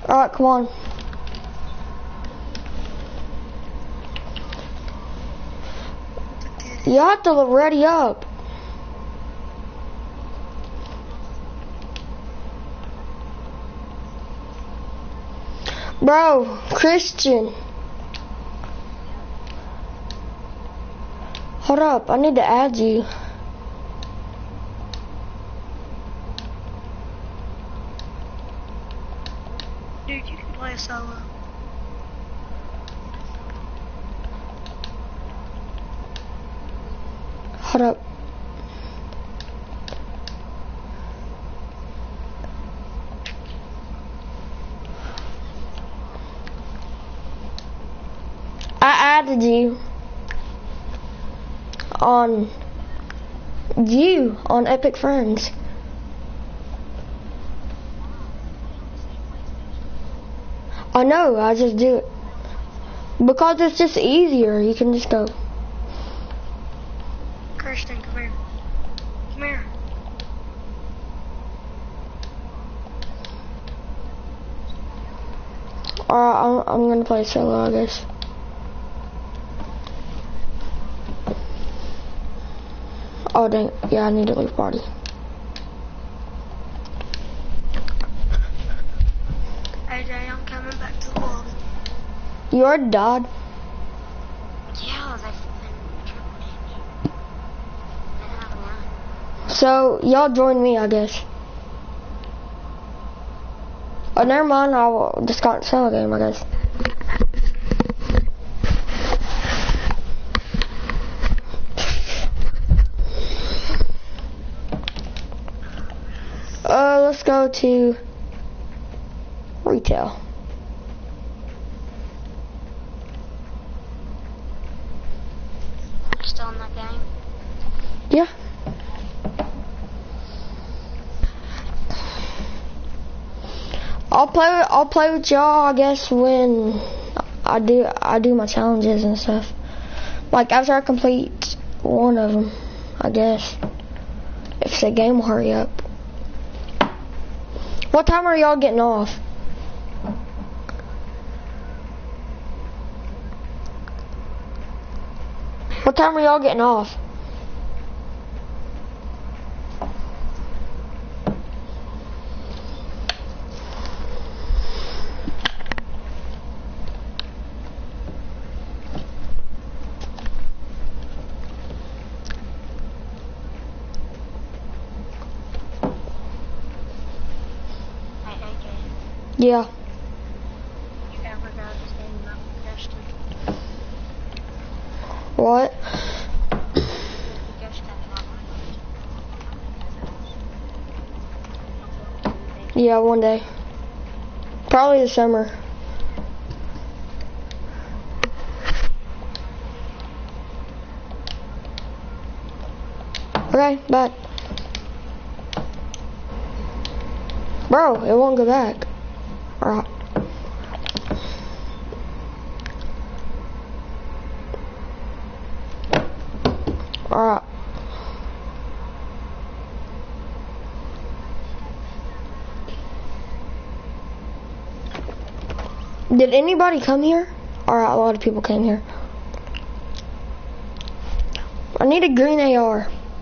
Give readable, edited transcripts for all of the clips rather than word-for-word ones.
Alright, come on. You have to ready up. Bro, Christian. Hold up, I need to add you. Dude, you can play a solo. Hold up. I added you on Epic Friends. I know, I just do it. Because it's just easier, you can just go. Kirsten, come here. Come here. Alright, I'm gonna play solo, I guess. Oh dang, yeah, I need to leave party. AJ, I'm coming back to the lobby. You already died? Yeah, they triple damage. I have one. So, y'all join me, I guess. Oh, never mind, I'll just got solo game, I guess. Let's go to retail. You still in that game? Yeah. I'll play with y'all, I guess, when I do my challenges and stuff. Like after I complete one of them, I guess. If the game will hurry up. What time are y'all getting off? What time are y'all getting off? Yeah. You ever got this game up with Kirsten? What? Yeah, one day. Probably this summer. Okay, bye. Bro, it won't go back. Alright. Alright. Did anybody come here? Alright, a lot of people came here. I need a green AR.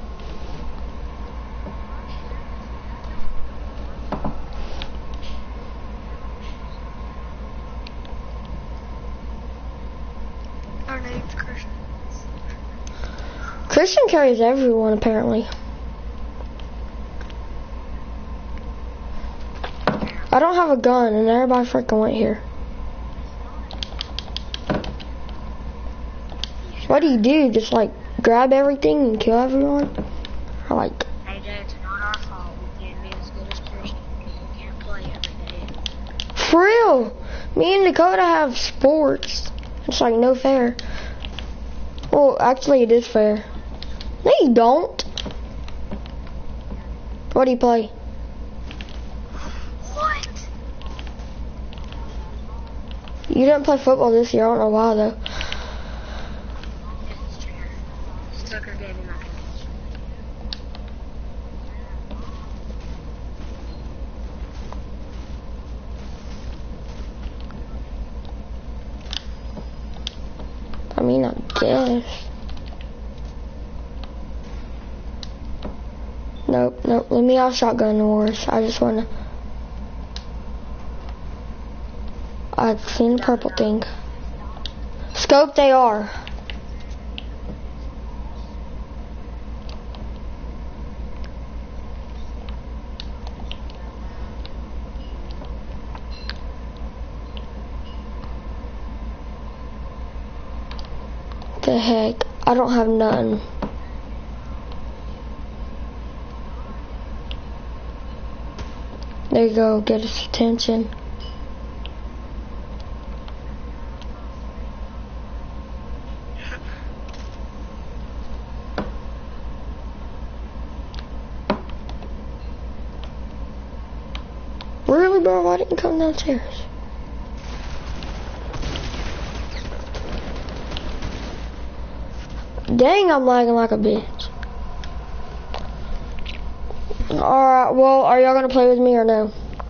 Our name's Christian. Christian carries everyone, apparently. I don't have a gun, and everybody freaking went here. What do you do? Just like grab everything and kill everyone? Or like... AJ, it's not our fault. We can't be as good as Christian because we can't play every day. For real! Me and Dakota have sports. It's like no fair. Well, actually it is fair. No, you don't. What do you play? What? You didn't play football this year. I don't know why though. It's true. Tucker gave me my connection. mean, I guess. Nope, nope. Let me out shotgun wars. I just wanna. I've seen a purple thing. Scope, they are. The heck? I don't have none. There you go, get his attention. Really, bro? Why didn't you come downstairs? Dang, I'm lagging like a bitch. Alright, well, are y'all gonna play with me or no?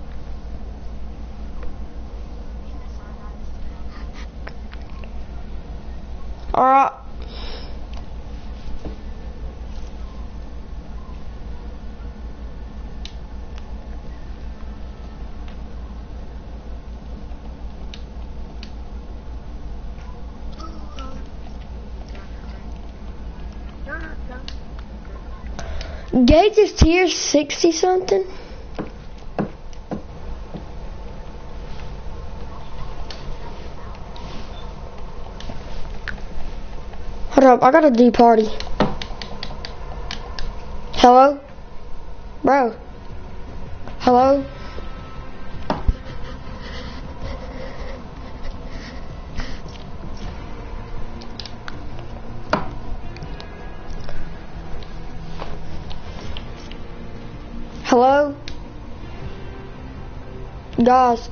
Alright. Gates is tier 60 something. Hold up, I gotta do party. Hello? Bro. Hello? Hello? Guys.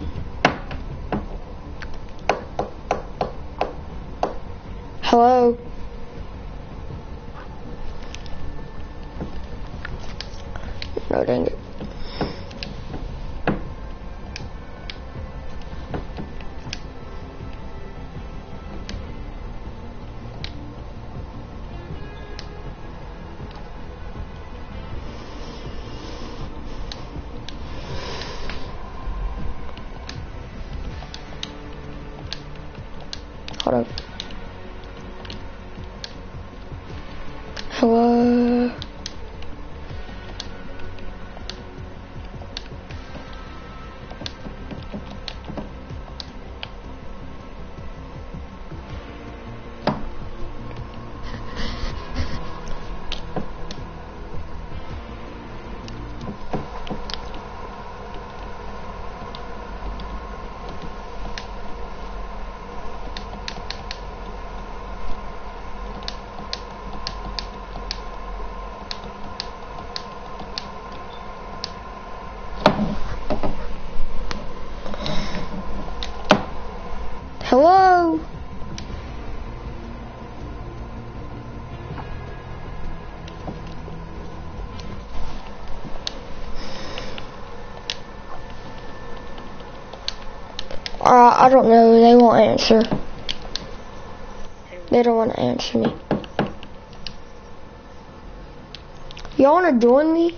Hello? No, dang it. Hold up. Hello? Hello? I don't know. They won't answer. They don't want to answer me. Y'all want to join me?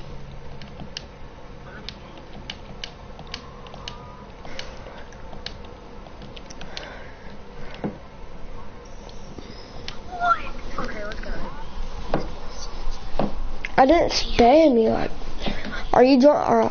Okay, let's go. I didn't spam you. Like, are you join?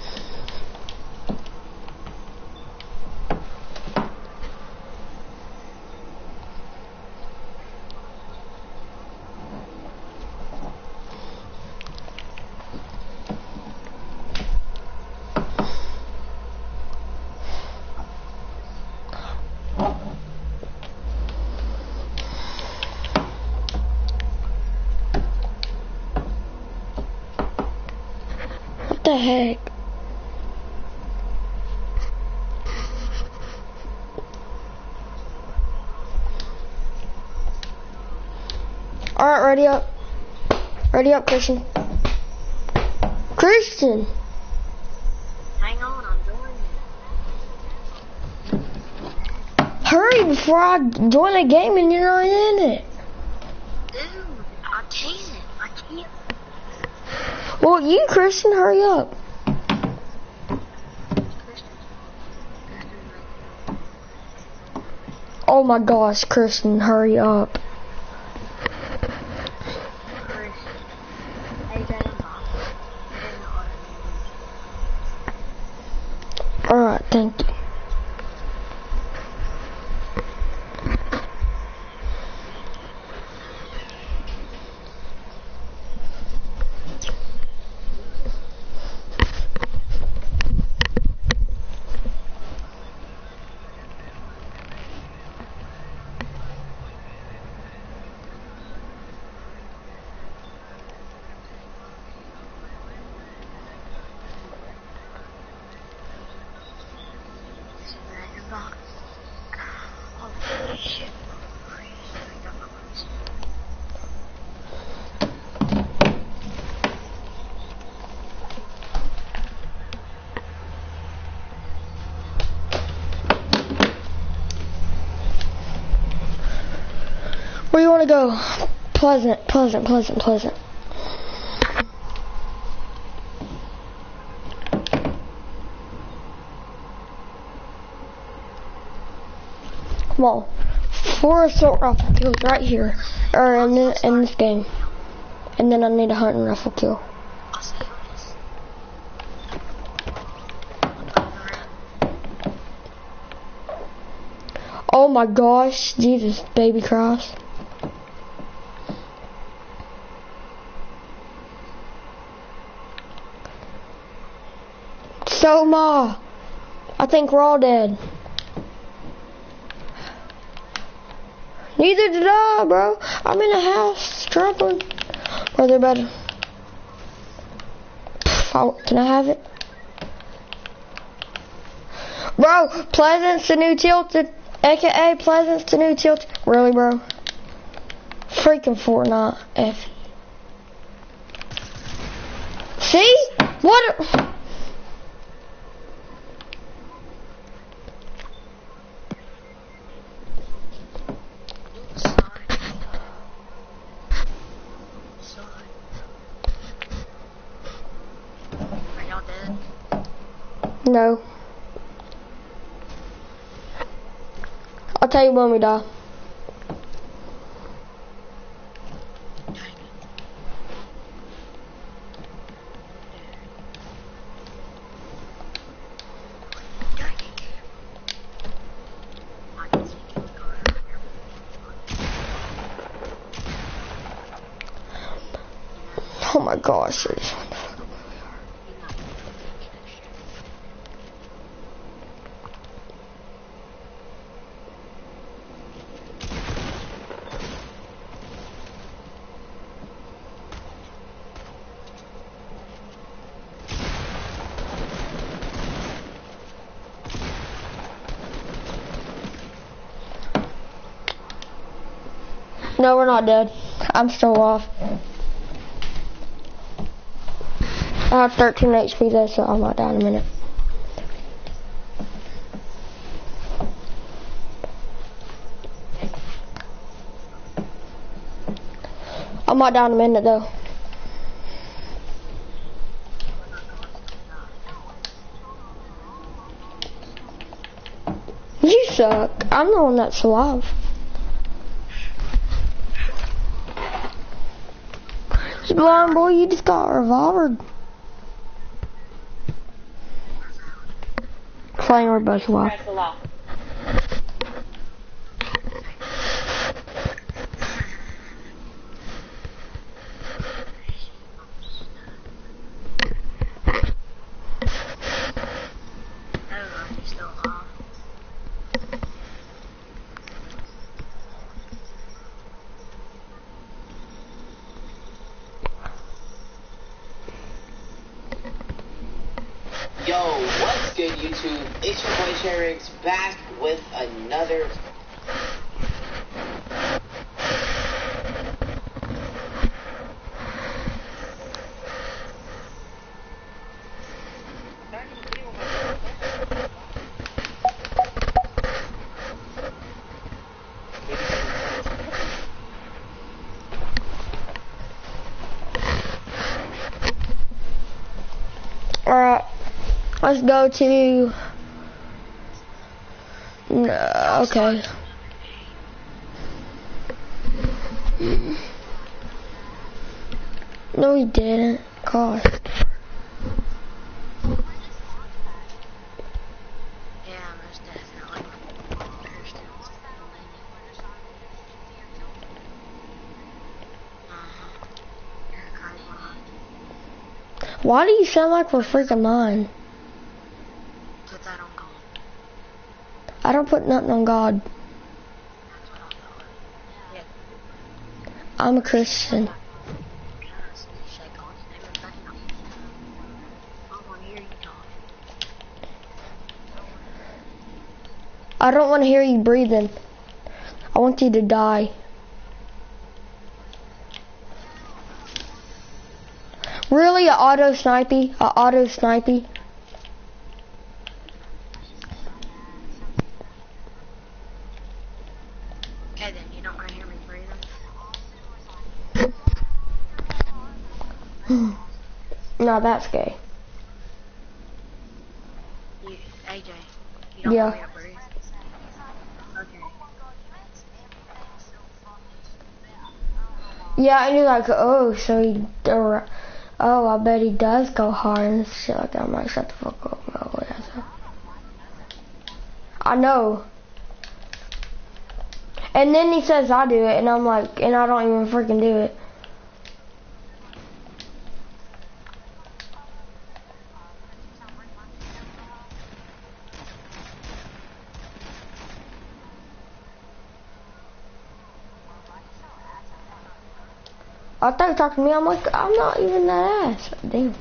What the heck? Alright, ready up. Ready up, Christian. Christian! Hang on, I'm joining you. hurry before I join the game and you're not in it. Dude, I'll chase it. I can't. Well, you, Christian, hurry up. Oh my gosh, Christian, hurry up. Alright, thank you. Where you want to go? Pleasant, Pleasant, Pleasant, Pleasant. Come on. 4 assault rifle kills right here. Or in this game. And then I need a hunting rifle kill. Oh my gosh, Jesus, baby Christ. So Ma, I think we're all dead. Neither did I, bro. I'm in a house struggling. Bro, they're better. Can I have it? Bro, Pleasant's the new tilted. AKA Pleasant's the new tilted. Really, bro? Freaking Fortnite. F. See? What? No. I'll tell you when we die. Oh my gosh. No, we're not dead. I'm still off. I have 13 HP though, so I might die in a minute. I might die in a minute though. You suck. I'm the one that's alive. Blind boy, you just got revolvered. Playing with both alive. Yo, what's good, YouTube? It's your boy Sherix back with another. Let's go to... okay. No, he didn't. Gosh. Yeah, most definitely. Why do you sound like we're freaking lying? Put that on God. I don't put nothing on God. Yeah. I'm a Christian. Yes, you say God's name in vain. I want to hear you talk. I don't want to hear you breathing. I want you to die. Really, a auto snipey? A auto snipey? Okay then, you don't want to hear me breathing? No, that's gay. You, AJ, you don't Yeah. want me to breathe? Okay. Yeah, and you're like, oh, so he, oh, I bet he does go hard and shit like that. I'm like, shut the fuck up. No, yeah, so. I know. And then he says I do it, and I'm like, and I don't even freaking do it. I thought you talking to me. I'm like, I'm not even that ass. Damn.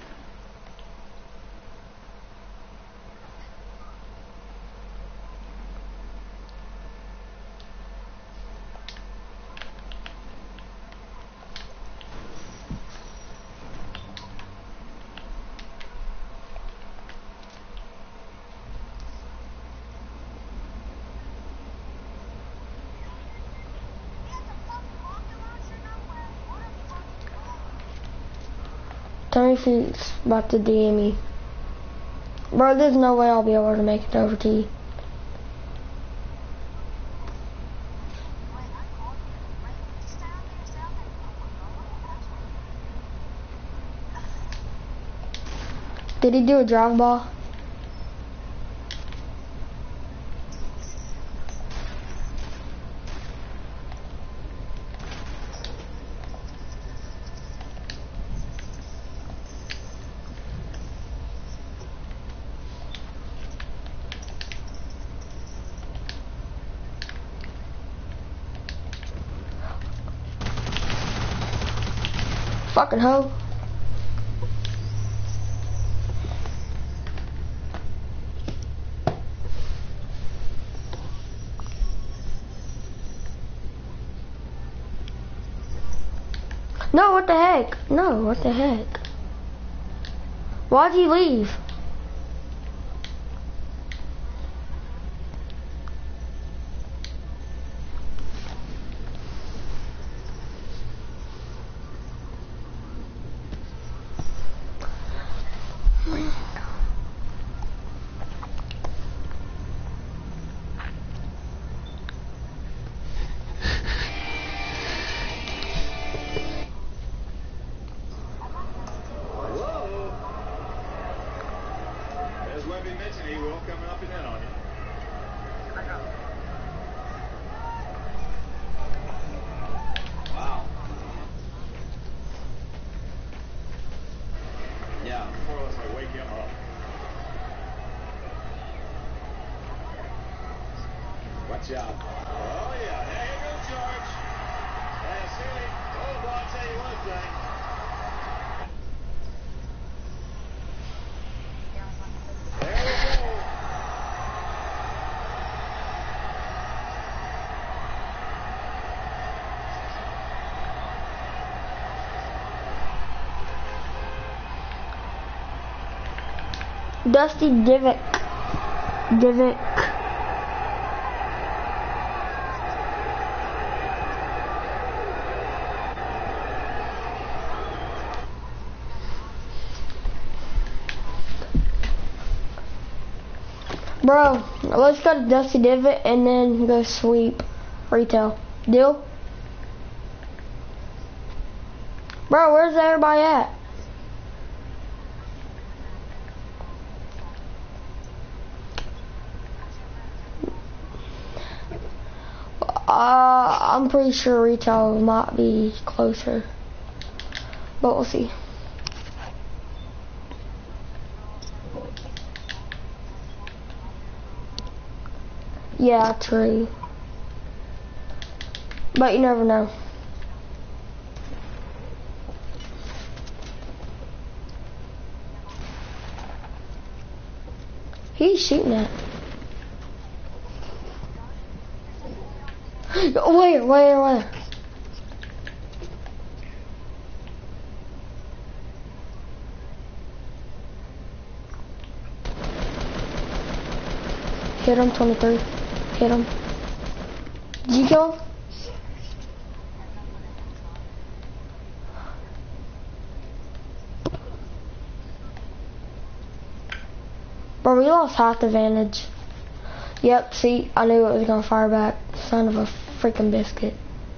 Tell me if he's about to DM me. Bro, there's no way I'll be able to make it over to you. Did he do a drive ball? Fucking hoe. No, what the heck? No, what the heck? Why'd he leave? Watch out. Oh, yeah. There you go, George. See, oh, well, I'll tell you one thing. There we go. Dusty Divock. Divock. Bro, let's go to Dusty Divot and then go sweep retail. Deal? Bro, where's everybody at? I'm pretty sure retail might be closer, but we'll see. Yeah, true. But you never know. He's shooting at. Where? Hit him, 23. Hit him. Did you kill him? Bro, we lost half the advantage. Yep, see, I knew it was gonna fire back. Son of a freaking biscuit.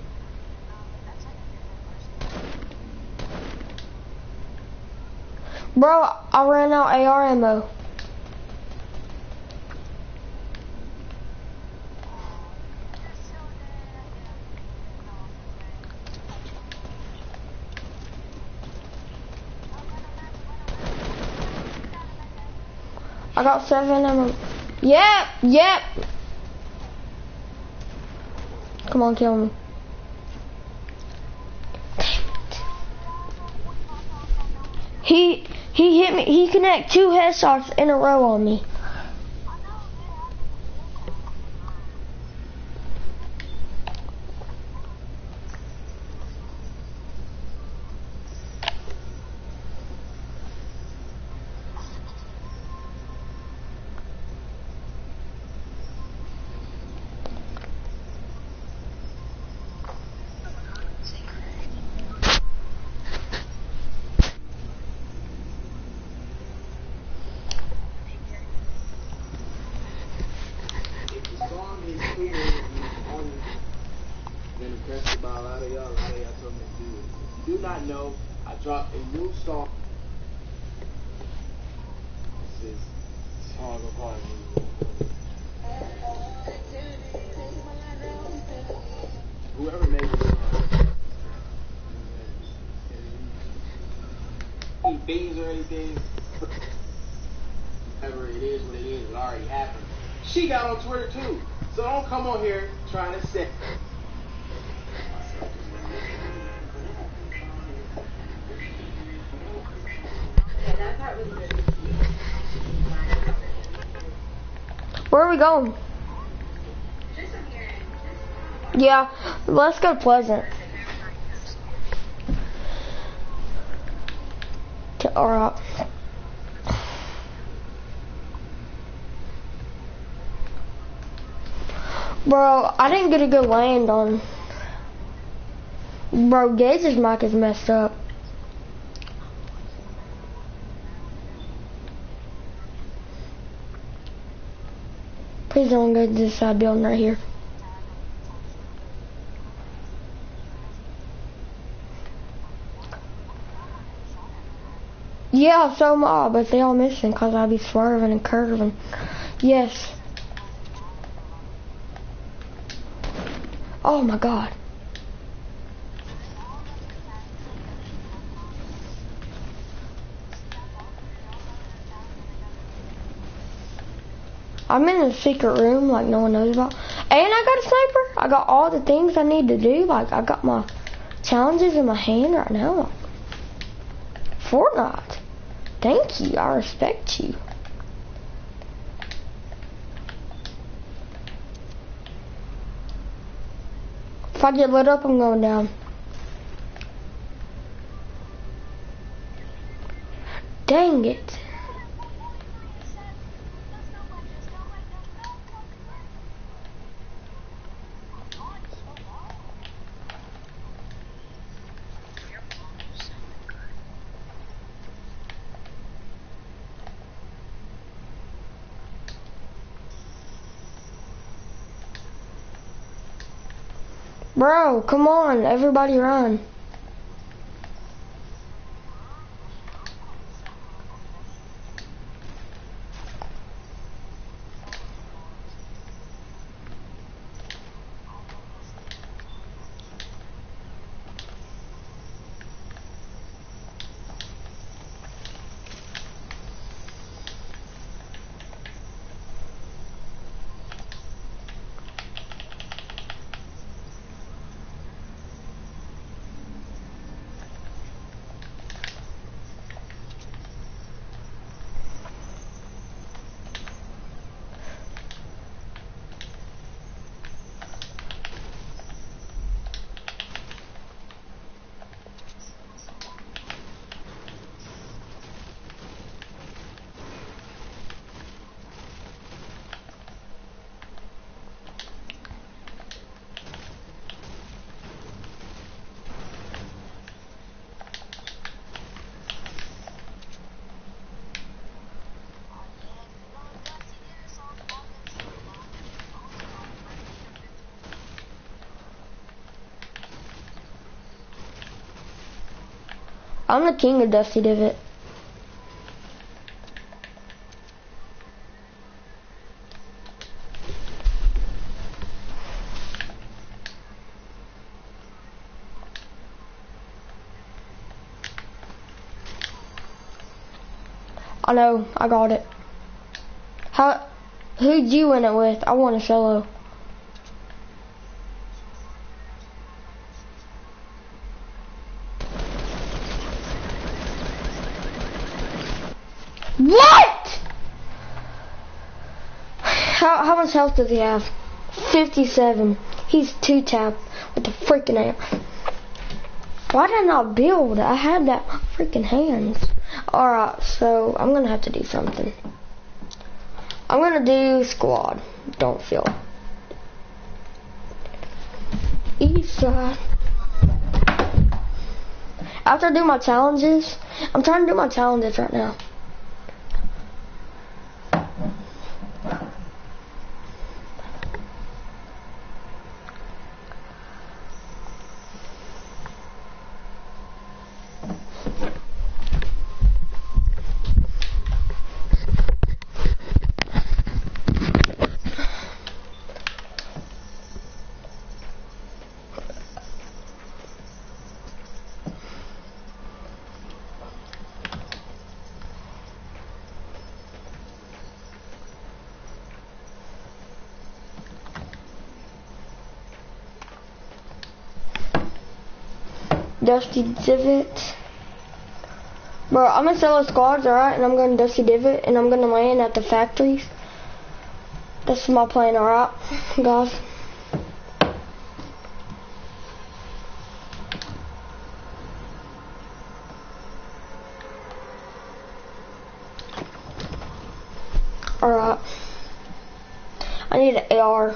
Bro, I ran out AR ammo. I got 7 ammo. Yep. Come on, kill me. He hit me. He connected 2 headshots in a row on me. Dropped a new song. This is Song of Heart. Whoever made it, any beans or anything, whatever it is, what it is, it already happened. She got on Twitter too, so don't come on here trying to say. Where are we going? Yeah, let's go to Pleasant. Alright. Bro, I didn't get a good land on. Bro, Gage's mic is messed up. Please don't go to this side building right here. Yeah, so am I, but they all missing because I be swerving and curving. Yes. Oh my god. I'm in a secret room like no one knows about. And I got a sniper. I got all the things I need to do. Like I got my challenges in my hand right now. Fortnite. Thank you. I respect you. If I get lit up, I'm going down. Dang it. Bro, come on, everybody run. I'm the king of Dusty Divot. I know, I got it. Who'd you win it with? I won a solo. What? How much health does he have? 57. He's 2-tapped with the freaking air. Why did I not build? I had that freaking hands. Alright, so I'm gonna have to do something. I'm gonna do squad. Don't feel. East side. After I do my challenges, I'm trying to do my challenges right now. Dusty Divot. Bro, I'm gonna sell the squads, alright? And I'm gonna Dusty Divot, and I'm gonna land at the factories. That's my plan, alright, guys? Alright. I need an AR.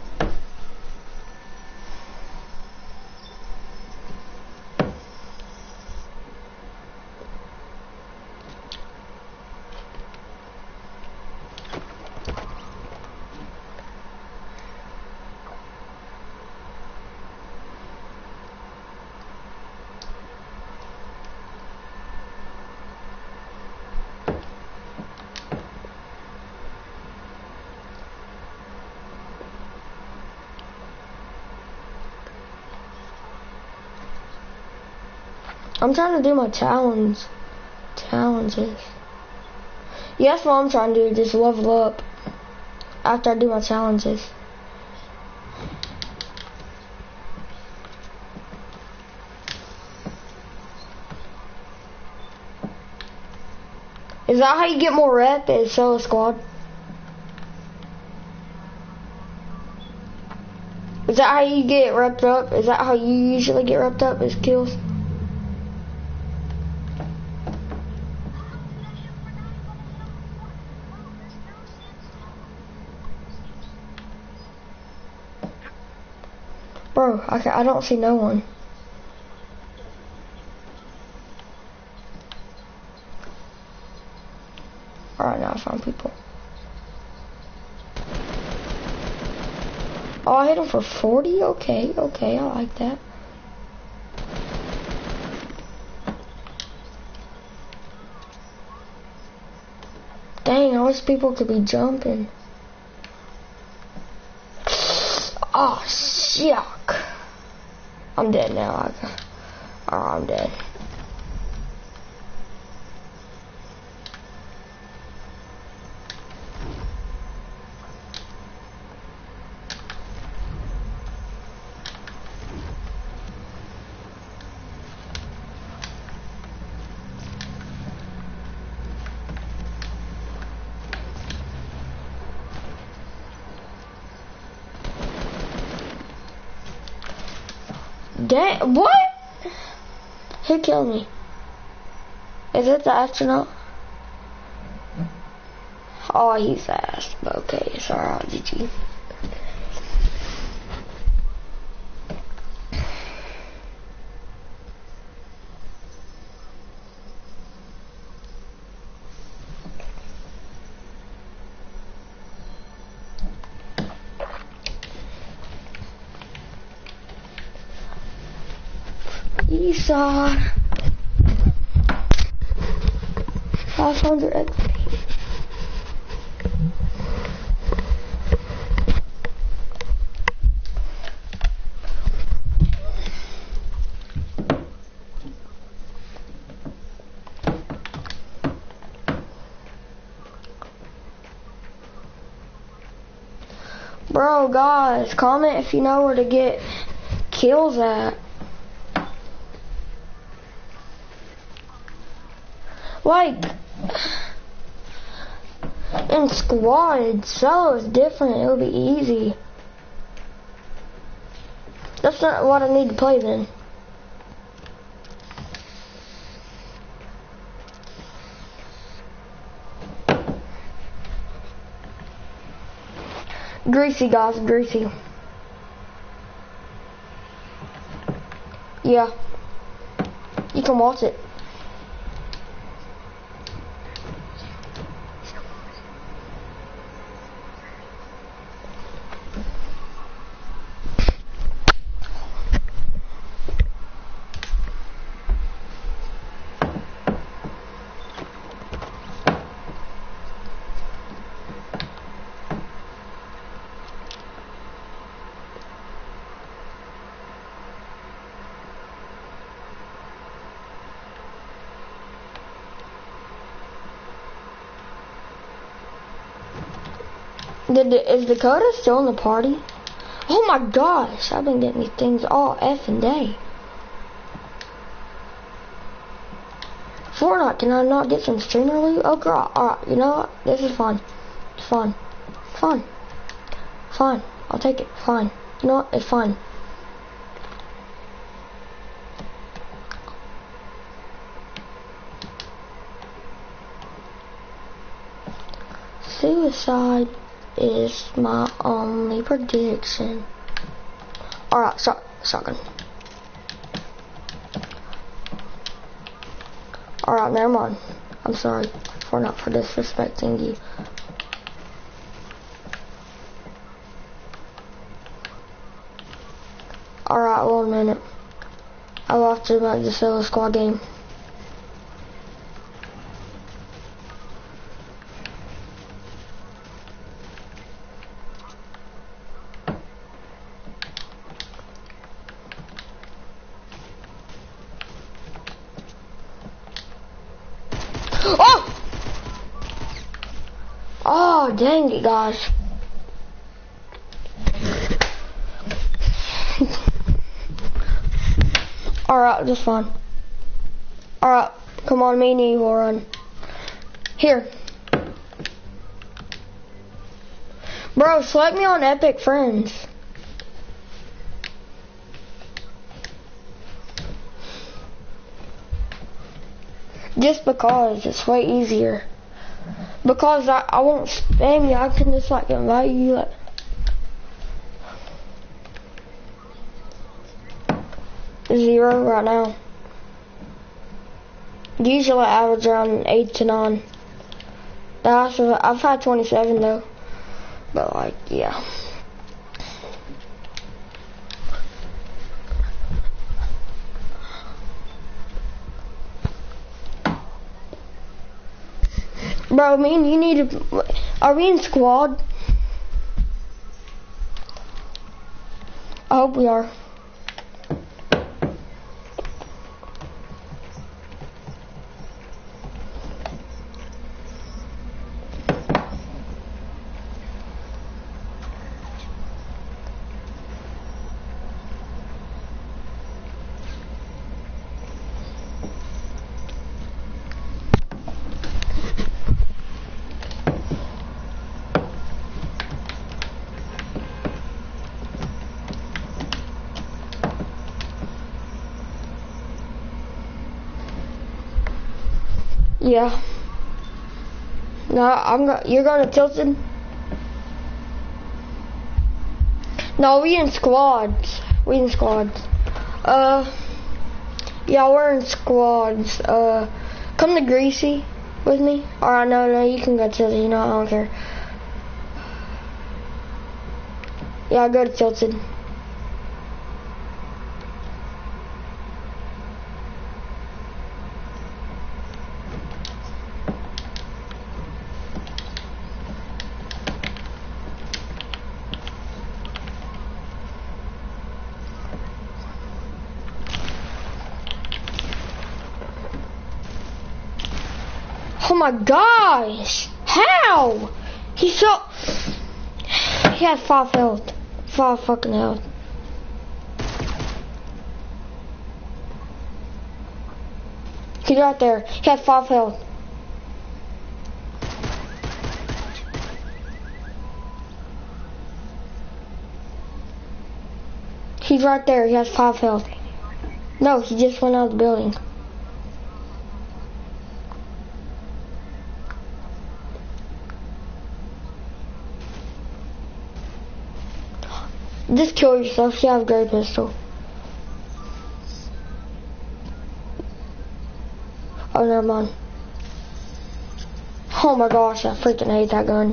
I'm trying to do my challenges. Yeah, that's what I'm trying to do, just level up after I do my challenges. Is that how you get more rep at solo squad? Is that how you get repped up? Is that how you usually get repped up, is kills? Bro, I don't see no one. Alright, now I found people. Oh, I hit him for 40? Okay, okay, I like that. Dang, I wish people could be jumping. Oh, yuck. I'm dead now. Oh, I'm dead. Dang, what? Who killed me? Is it the astronaut? Oh, he's fast. Okay, sorry, GG. Esau. 500 XP. Bro, guys, comment if you know where to get kills at. Like, in squad, solo is different. It'll be easy. That's not what I need to play then. Greasy, guys, greasy. Yeah. You can watch it. Is Dakota still in the party? Oh my gosh, I've been getting these things all effing day. Fortnite, can I not get some streamer loot? Oh girl, alright, you know what? This is fun. It's fun. Fun. Fine. I'll take it. Fine. You know what? It's fine. Suicide is my only prediction. Alright, shotgun. Alright, never mind. I'm sorry for disrespecting you. Alright, 1 minute. I'll have to make the solo squad game. Oh, dang it, guys. Alright, just fine. Alright, come on, me and you will run. Here. Bro, select me on Epic Friends. Just because it's way easier. Because I won't spam you, I can just like invite you like. Zero right now. Usually I average around 8 to 9. I've had 27 though. But like, yeah. Bro, me and you need to... Are we in squad? I hope we are. Yeah. No, you're going to Tilted? No, we in squads. Yeah, we're in squads. Come to Greasy with me. Or no, you can go to Tilted, I don't care. Yeah, I'll go to Tilted. Oh my gosh! How? He had 5 health. 5 fucking health. He's right there. He had 5 health. He's right there. He has 5 health. No, he just went out of the building. Just kill yourself. You have a great pistol. Oh, never mind. Oh my gosh, I freaking hate that gun.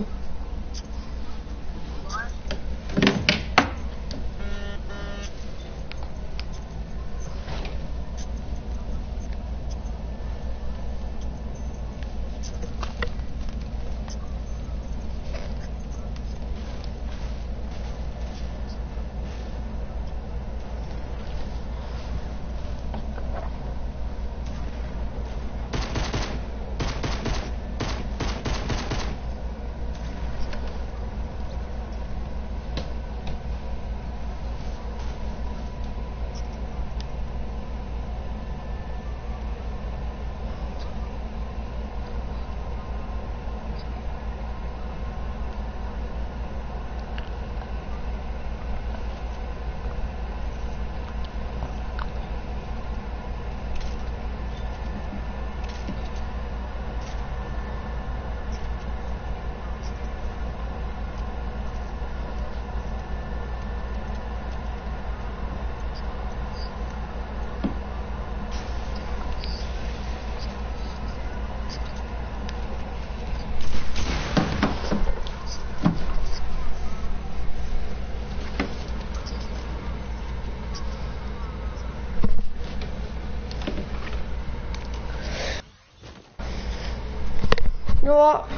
You know what?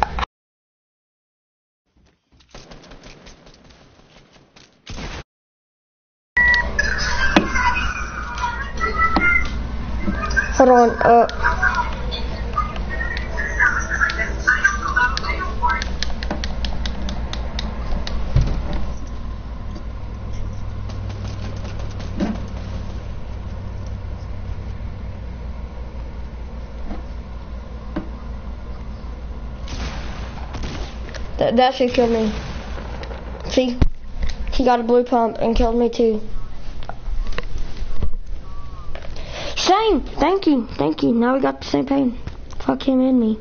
Hold on, that should kill me. See? He got a blue pump and killed me too. Same! Thank you. Now we got the same pain. Fuck him and me.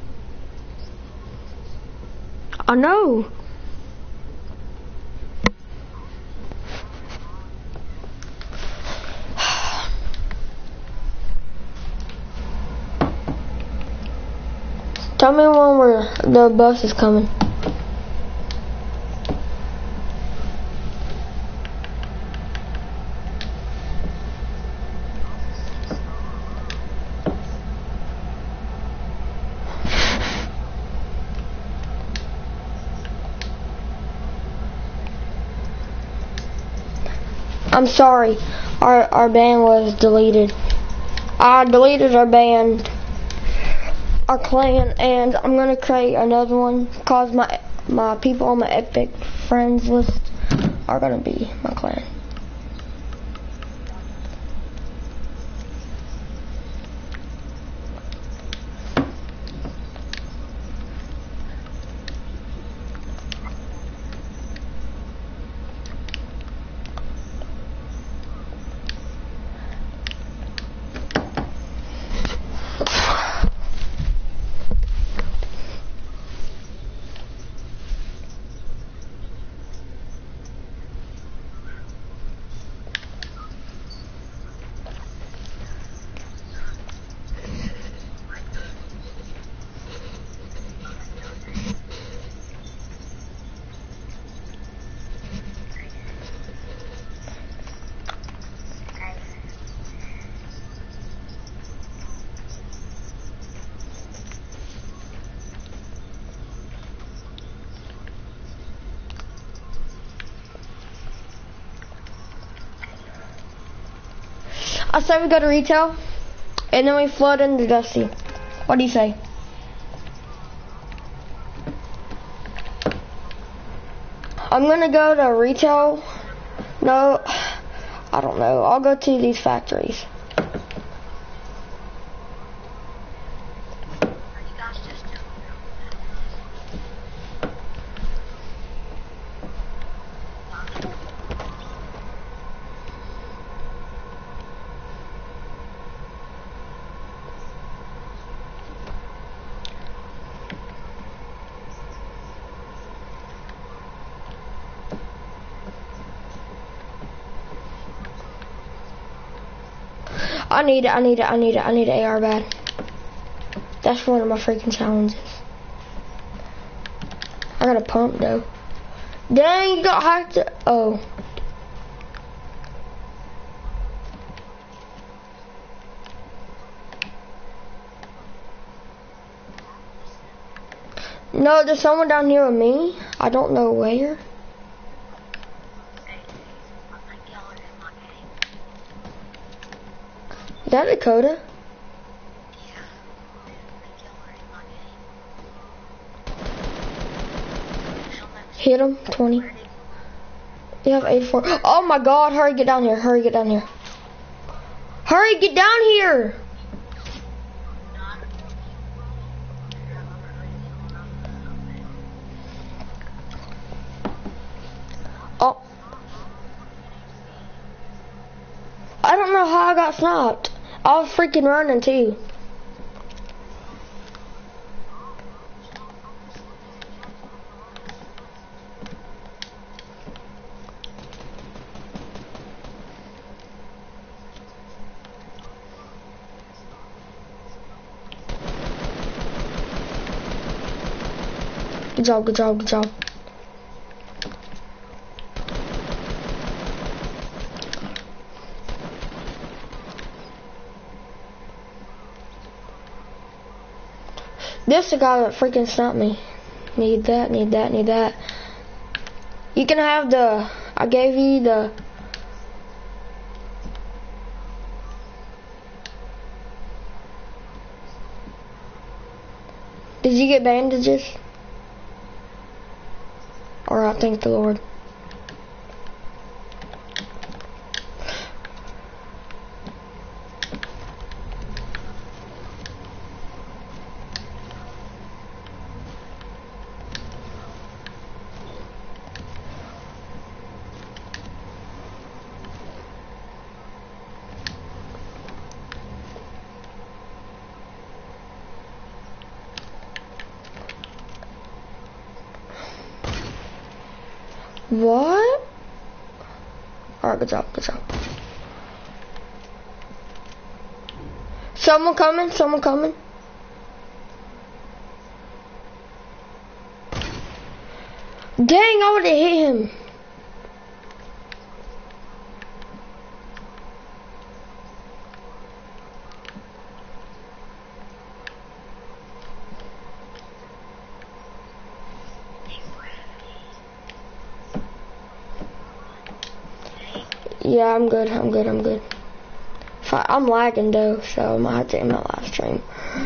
I know. Tell me when the bus is coming. I'm sorry, our band was deleted. I deleted our band, our clan, and I'm gonna create another one cause my people on my Epic friends list are gonna be my clan. I say we go to retail, and then we flood into Dusty. What do you say? I'm gonna go to retail. No, I don't know. I'll go to these factories. I need AR bad. That's one of my freaking challenges. I got a pump though. Dang, you got hacked. Oh. No, there's someone down here with me. I don't know where. Is that Dakota? Hit him, 20. You have 84. Oh my god, hurry, get down here. Hurry, get down here. Hurry, get down here. Oh. I don't know how I got sniped. I was freaking running too. Good job, good job, good job. This is the guy that freaking sniped me. Need that, need that, need that. You can have the, I gave you the, did you get bandages? Or I thank the Lord. What? Alright, good job, good job. Someone coming, someone coming. Dang, I would have hit him. Yeah, I'm good. I'm lagging though, so I might have to end my live stream.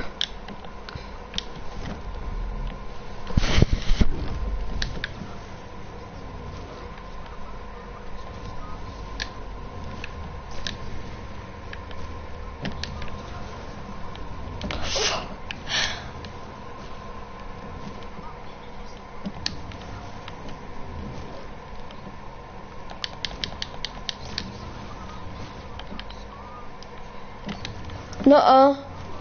Nuh-uh.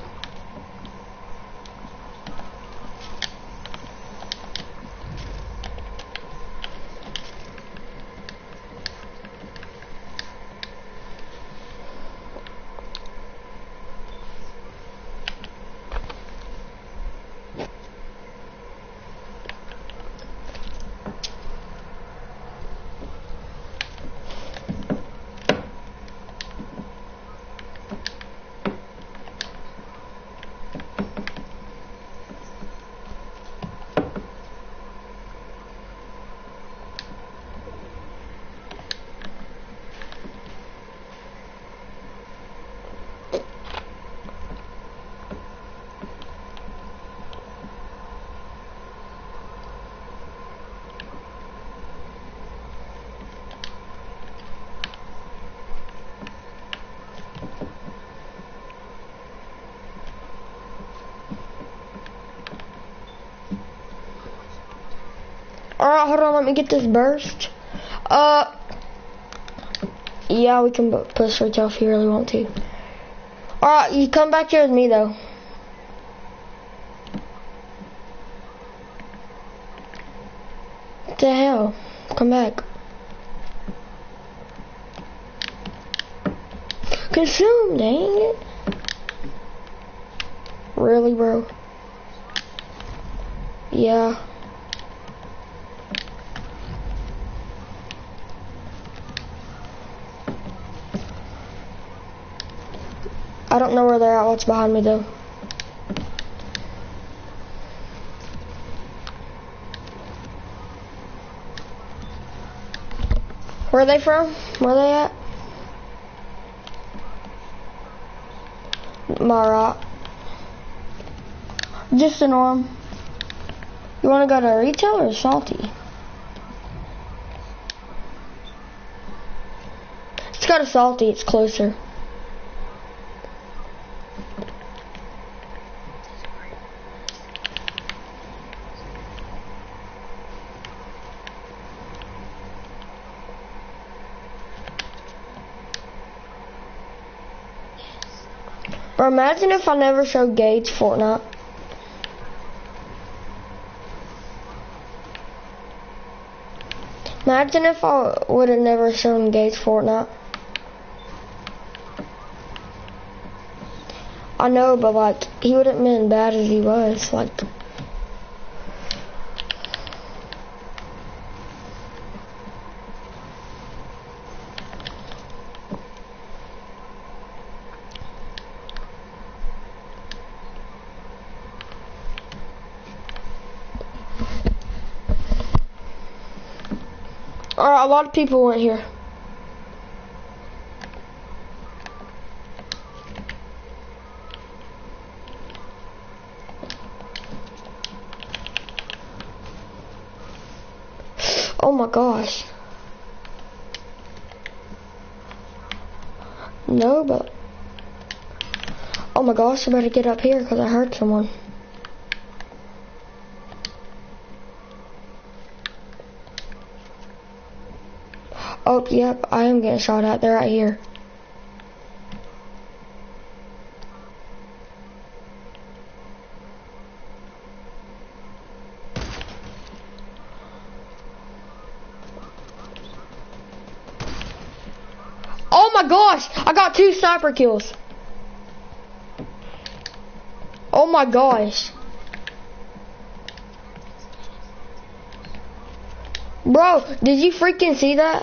Alright, hold on, let me get this burst. Yeah, we can push right off if you really want to. Alright, you come back here with me though. What the hell? Come back. Consume, dang it. Really, bro? Yeah. I don't know where they're at. What's behind me though? Where are they from? Where are they at? Marat. Just a norm. You want to go to retail or salty? Let's go to salty. It's closer. Or imagine if I never showed Gage Fortnite. Imagine if I would have never shown Gage Fortnite. I know, but like, he wouldn't have been bad as he was. Like, alright, a lot of people went here. Oh my gosh. No, but... Oh my gosh, I better get up here because I heard someone. Oh, yep, I am getting shot at. They're right here. Oh my gosh, I got 2 sniper kills. Oh my gosh. Bro, did you freaking see that?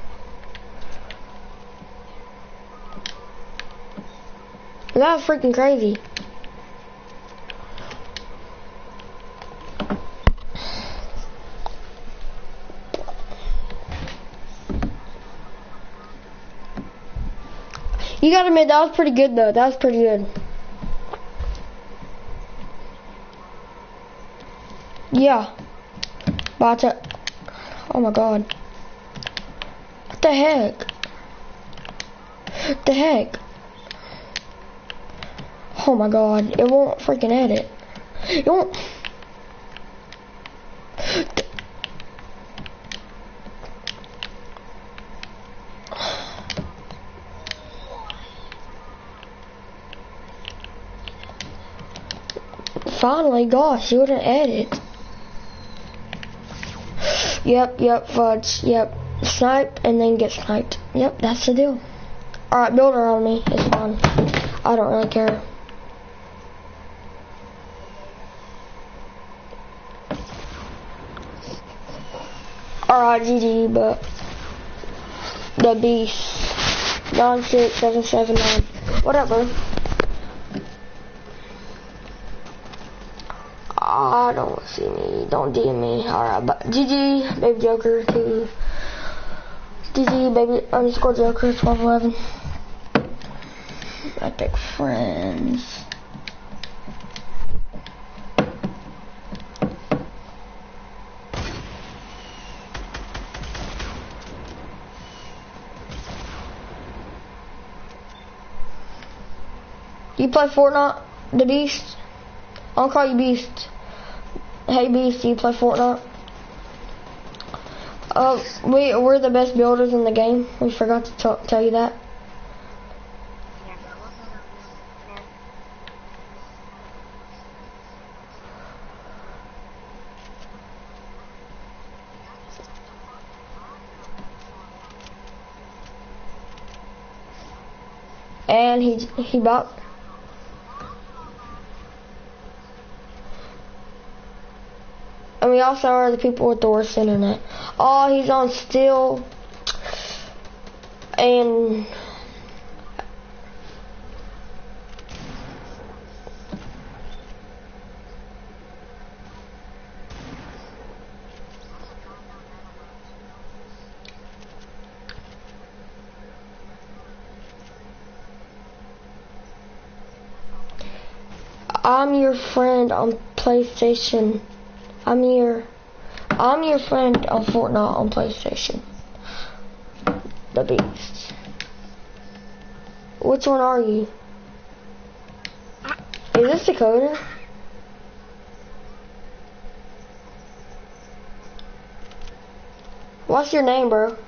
That was freaking crazy. You gotta admit, that was pretty good though. That was pretty good. Yeah. But oh my god. What the heck? What the heck? Oh my god. It won't freaking edit. It won't. Finally, gosh, you wouldn't edit. Yep, fudge, yep. Snipe and then get sniped. Yep, that's the deal. Alright, build around me. It's fun. I don't really care. Alright, GG, but the beast. 96779. Whatever. I don't see me. Don't DM me. Alright, but GG, baby Joker 2. GG, baby underscore Joker 1211. Epic friends. You play Fortnite, the Beast? I'll call you Beast. Hey Beast, do you play Fortnite? We're the best builders in the game. We forgot to tell you that. Yeah, but what's on the And he bought. And we also are the people with the worst internet. Oh, he's on still. And I'm your friend on PlayStation. I'm your friend on Fortnite on PlayStation. The Beast. Which one are you? Is this Dakota? What's your name, bro?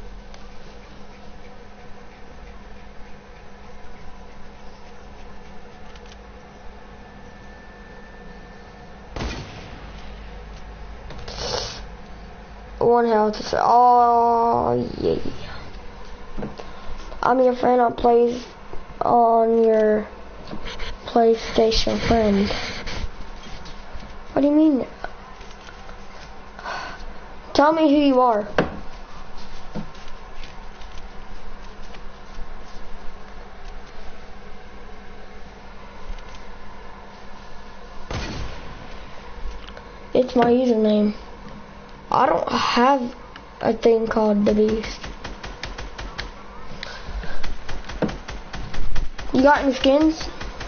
One health to say, oh yeah. I'm your friend on your PlayStation friend. What do you mean? Tell me who you are. It's my username. I don't have a thing called the Beast. You got any skins?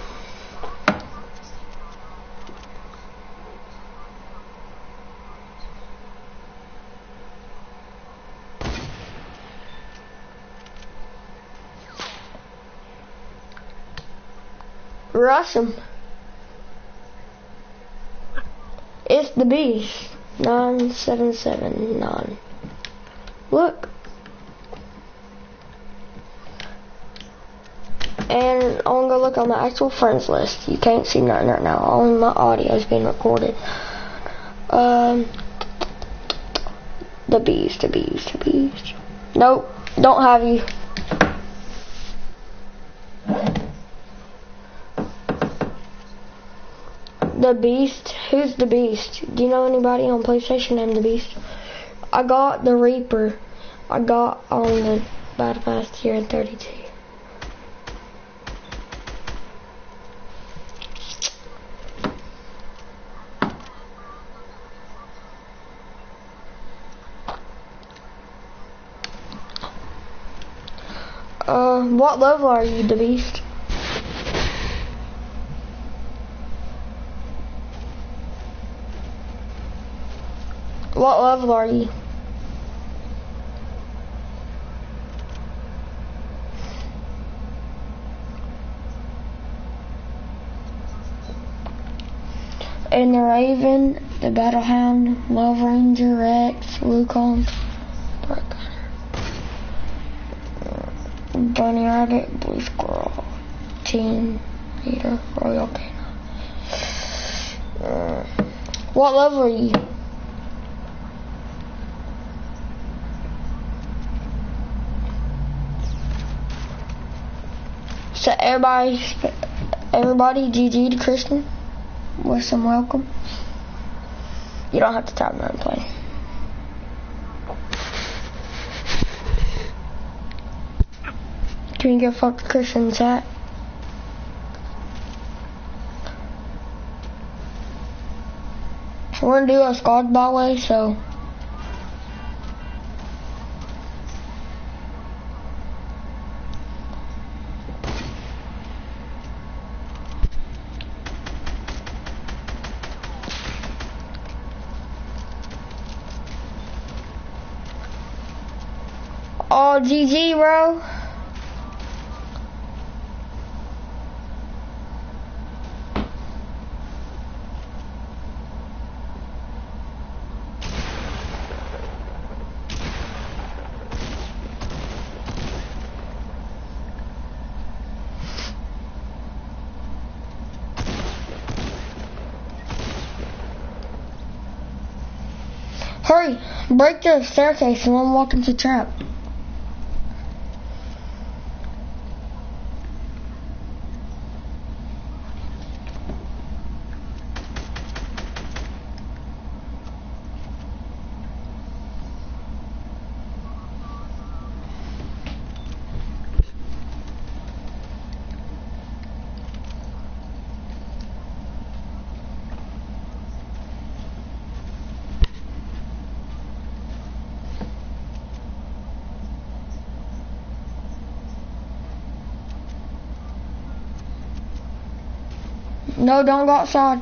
Rush 'em. It's the Beast. 9779. Look. And I'm gonna go look on the actual friends list. You can't see nothing right now. Only my audio is being recorded. The Beast. Nope, don't have you. The Beast? Who's the Beast? Do you know anybody on PlayStation named the Beast? I got the Reaper. I got on the Battle Pass here in 32. What level are you, the Beast? What level are you? And the Raven, the Battlehound, Love Ranger, Rex, Wukong, Bunny Rabbit, Blue Squirrel, Team Leader, Royal Canine. What level are you? So everybody, GG to Kristen. With some welcome. You don't have to type my play. Can you get fuck Christian's hat? We're gonna do a squad by the way, so oh, GG, bro. Hurry, break the staircase and let him walk into the trap. No, don't go outside.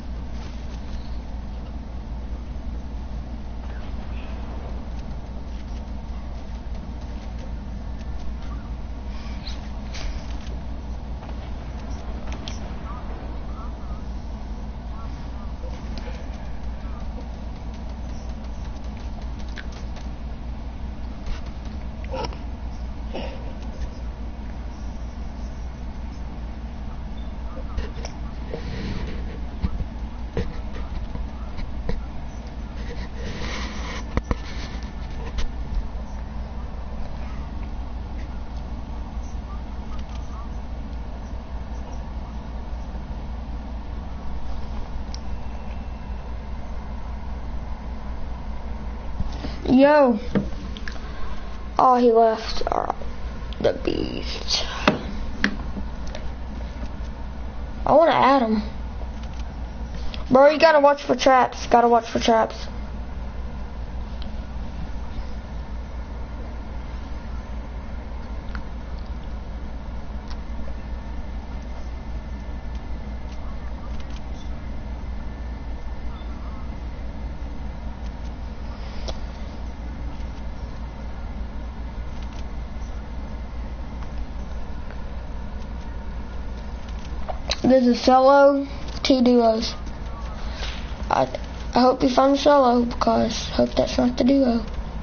Yo. Oh, he left. Alright. The Beast. I want to add him. Bro, you gotta watch for traps. Gotta watch for traps. There's a solo, 2 duos. I hope you find solo because I hope that's not the duo.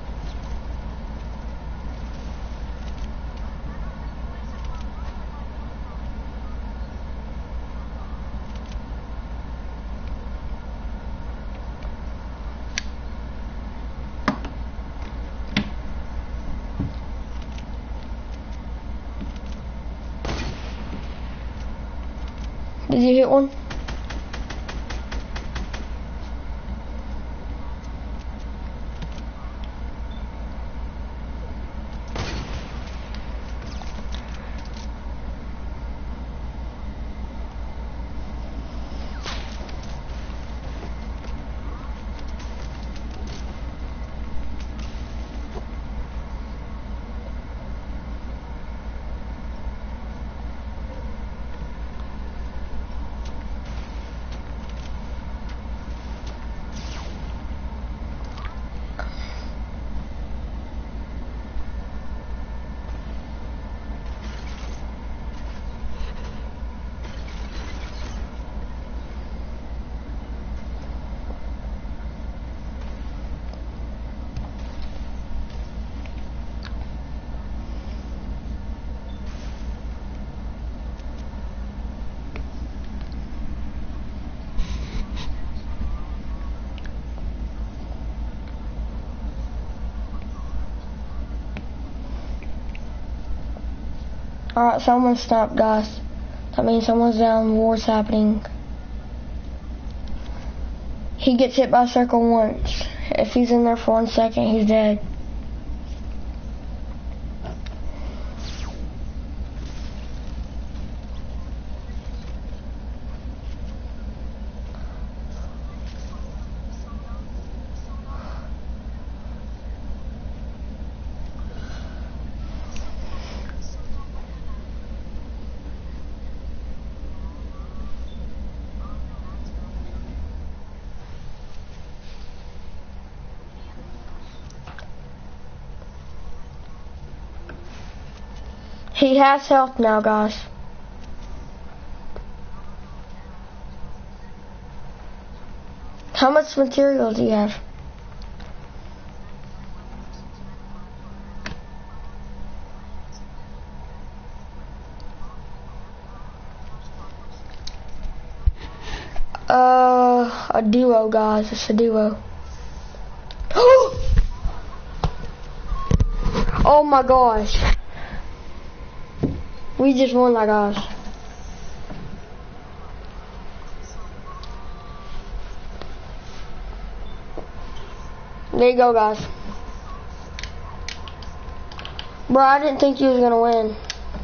Did you hit one? Alright, someone stopped, guys. That means someone's down, war's happening. He gets hit by a circle once. If he's in there for 1 second, he's dead. He has health now, guys. How much material do you have? A duo, guys. It's a duo. Oh my gosh. We just won that, guys. There you go, guys. Bro, I didn't think you was gonna win.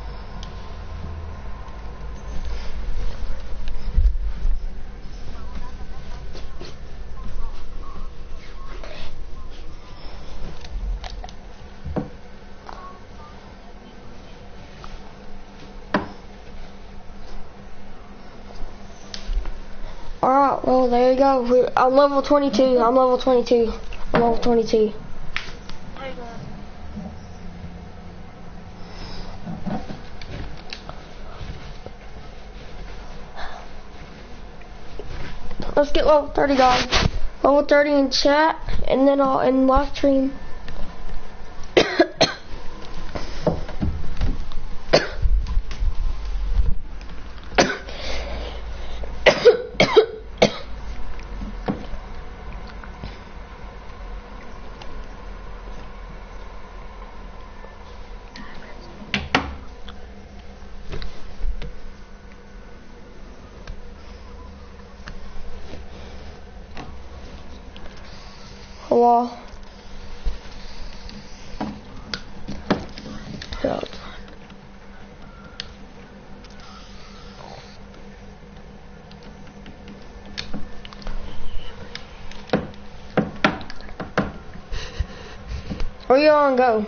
Alright, well, there you go. I'm level 22. I'm level 22. I'm level 22. There you go. Let's get level 30, guys. Level 30 in chat, and then I'll in live stream. Hello. Where you on go?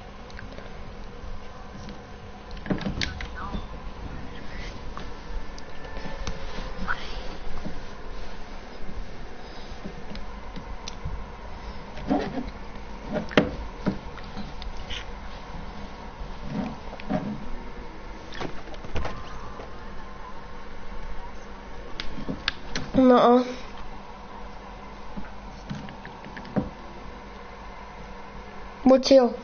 Nuh-uh. What's hill?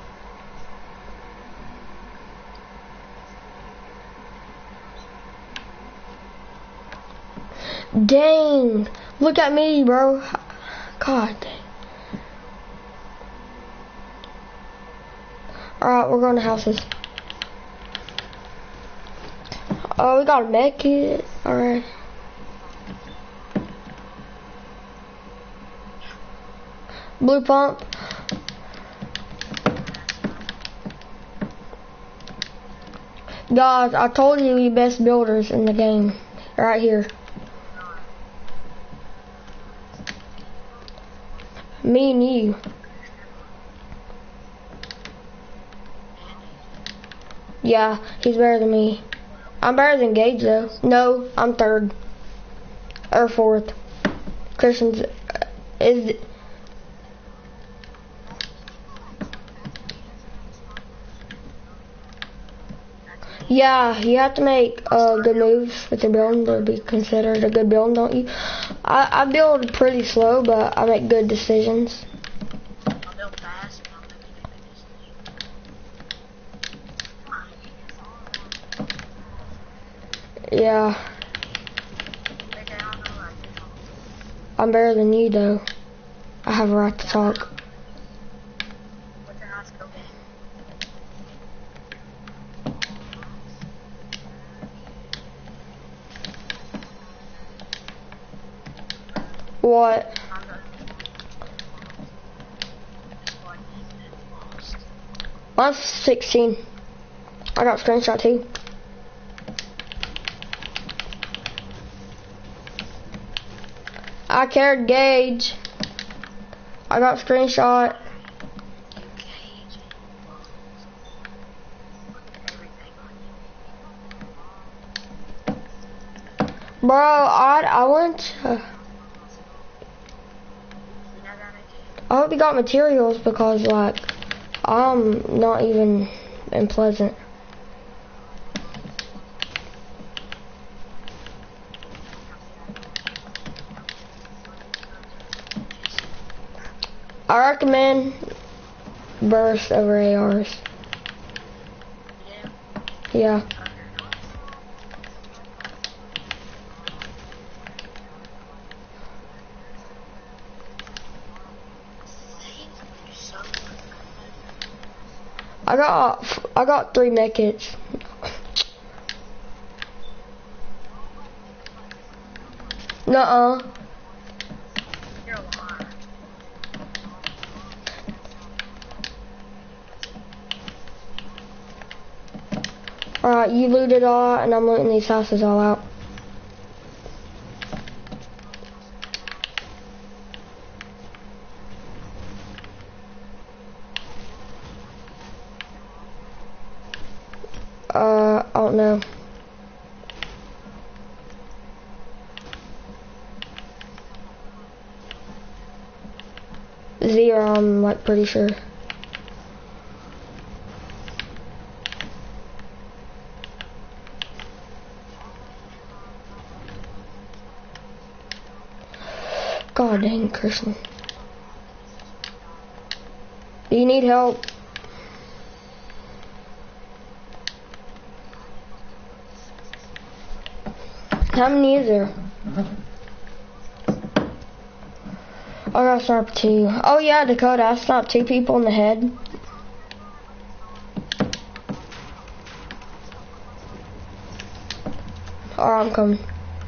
Dang! Look at me, bro. God dang. Alright, we're going to houses. Oh, we got a med kit. Alright. Blue pump. Guys, I told you we best builders in the game. Right here. Me and you. Yeah, he's better than me. I'm better than Gage though. No, I'm third. Or fourth. Christian's is... Yeah, you have to make good moves with your building to be considered a good building, don't you? I build pretty slow, but I make good decisions. I'll build fast and I'll make good decisions. Yeah. I'm better than you, though. I have a right to talk. What's a high skill game? What? I'm not. What is lost? Mine's 16. I got a screenshot too. I carried Gage. I got a screenshot. Cage. Look at everything on you. Bro, I went to, You know that I hope you got materials because like I'm not even in Pleasant. I recommend burst over ARs. Yeah. I got 3 medkits. Nuh-uh. You're a liar. Alright, you looted all out and I'm looting these houses all out. I don't know. Zero, I'm like pretty sure. God dang, Christian. Do you need help? How many is there? I got sniper 2. Oh yeah, Dakota, I sniped 2 people in the head. Alright, I'm coming.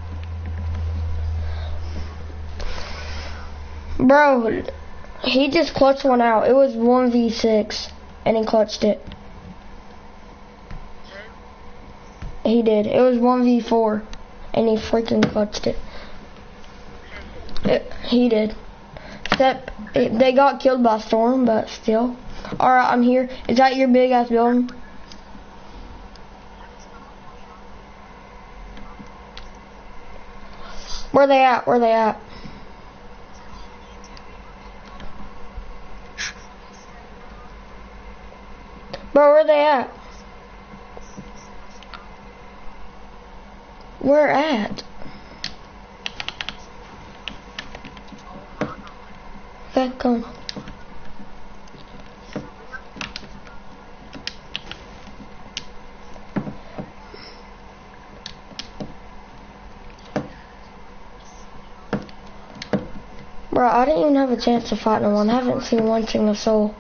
Bro, he just clutched one out. It was 1v6 and he clutched it. He did. It was 1v4 and he freaking clutched it. He did. Except they got killed by Storm, but still. Alright, I'm here. Is that your big ass building? Where they at? Where they at? Bro, where they at? Where at? Okay, come. Bro, I didn't even have a chance to fight no one. I haven't seen one single soul.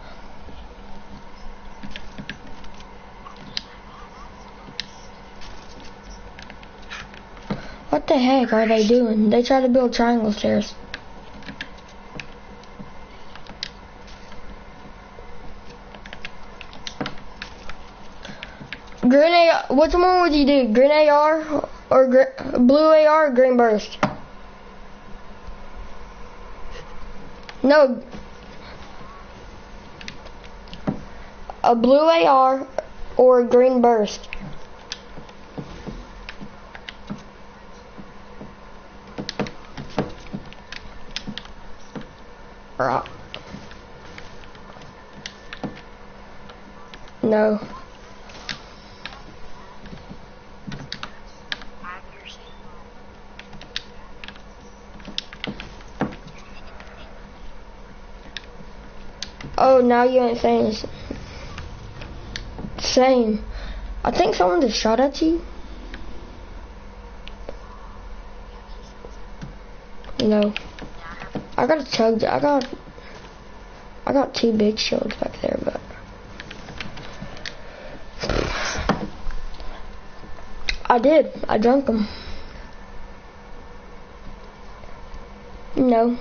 What the heck are they doing? They try to build triangle stairs. Green AR, which one would you do? Green AR or blue AR or green burst? No. A blue AR or a green burst? No. Oh, now you ain't saying it's same. I think someone just shot at you. No. I got a chug. I got 2 big shields back there, but I did. I drunk them. No.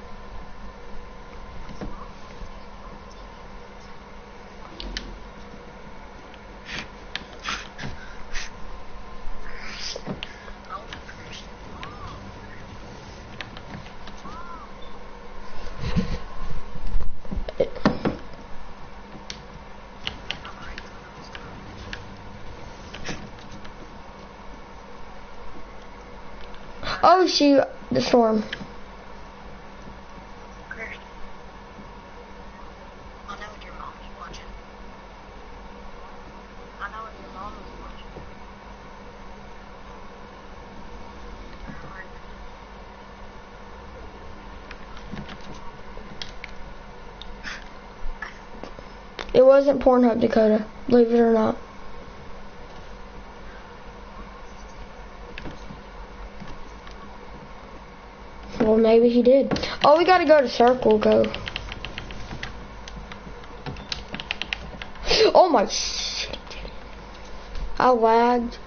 Oh, shoot, the storm. Chris. I know what your mom is watching. I know what your mom is watching. It wasn't Pornhub, Dakota, believe it or not. Well, maybe he did. Oh, we gotta go to Circle Go. Oh my shit. I lagged.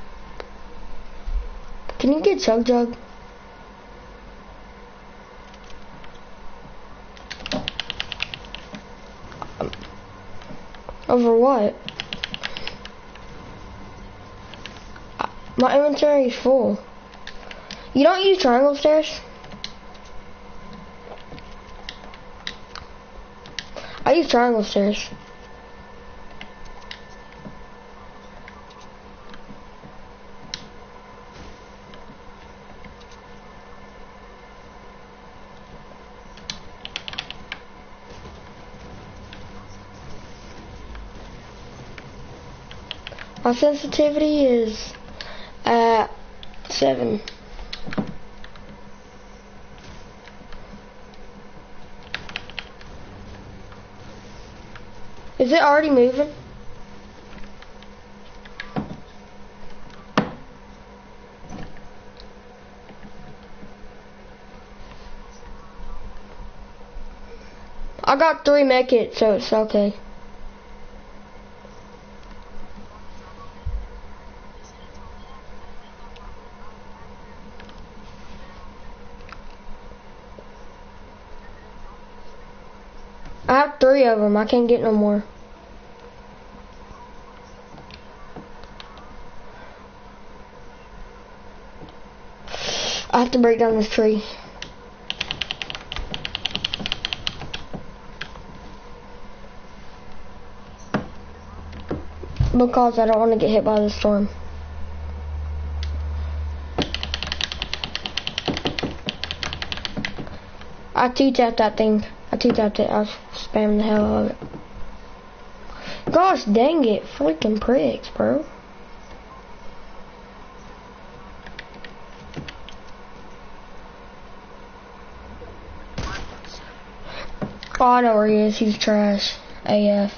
Can you get Chug Jug? Over what? My inventory is full. You don't use triangle stairs? I use triangle stairs. My sensitivity is at 7. Is it already moving? I got 3 mech it, so it's okay. I have 3 of them. I can't get no more. I have to break down this tree. Because I don't want to get hit by the storm. I two-tapped that thing. I two-tapped it. I was spamming the hell out of it. Gosh dang it. Freaking pricks, bro. Oh, I know where he is. He's trash. AF.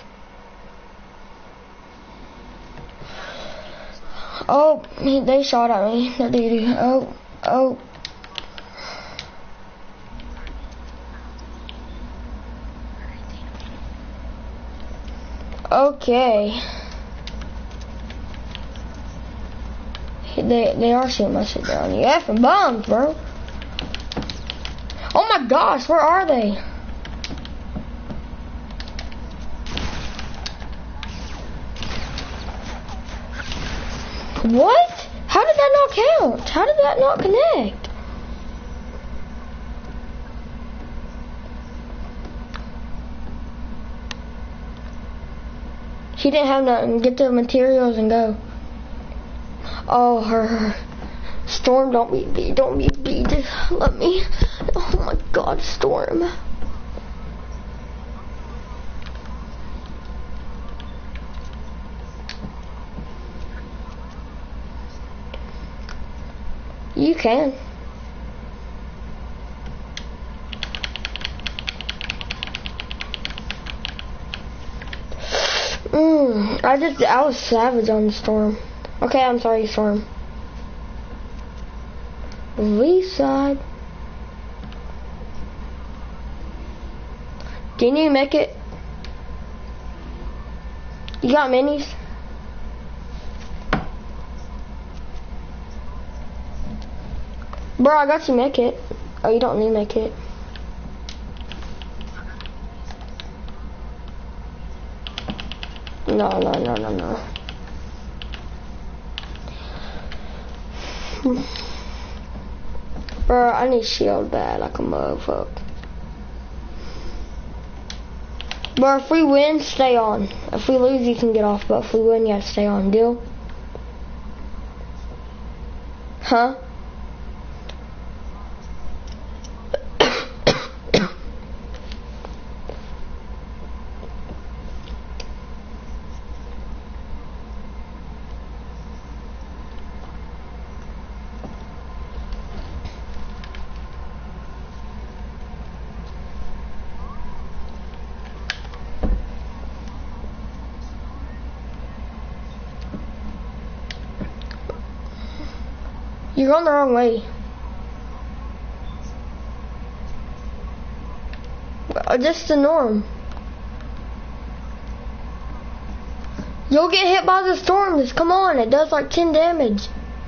Oh, they shot at me. That dude. Oh, oh. Okay. They are shooting my shit down. You effing bombs, bro. Oh my gosh, where are they? What? How did that not count? How did that not connect? She didn't have nothing. Get the materials and go. Oh, her. Storm, don't be beat. Don't be beat. Let me. Oh my God, Storm. You can. I was savage on the Storm. Okay, I'm sorry, Storm. V-side. Can you make it? You got minis? Bro, I got you make it. Oh, you don't need make it. No. Bro, I need shield bad like a motherfucker. Bro, if we win, stay on. If we lose, you can get off. But if we win, you have to stay on. Deal? Huh? You're going the wrong way. Just the norm. You'll get hit by the storm. Just come on, it does like 10 damage.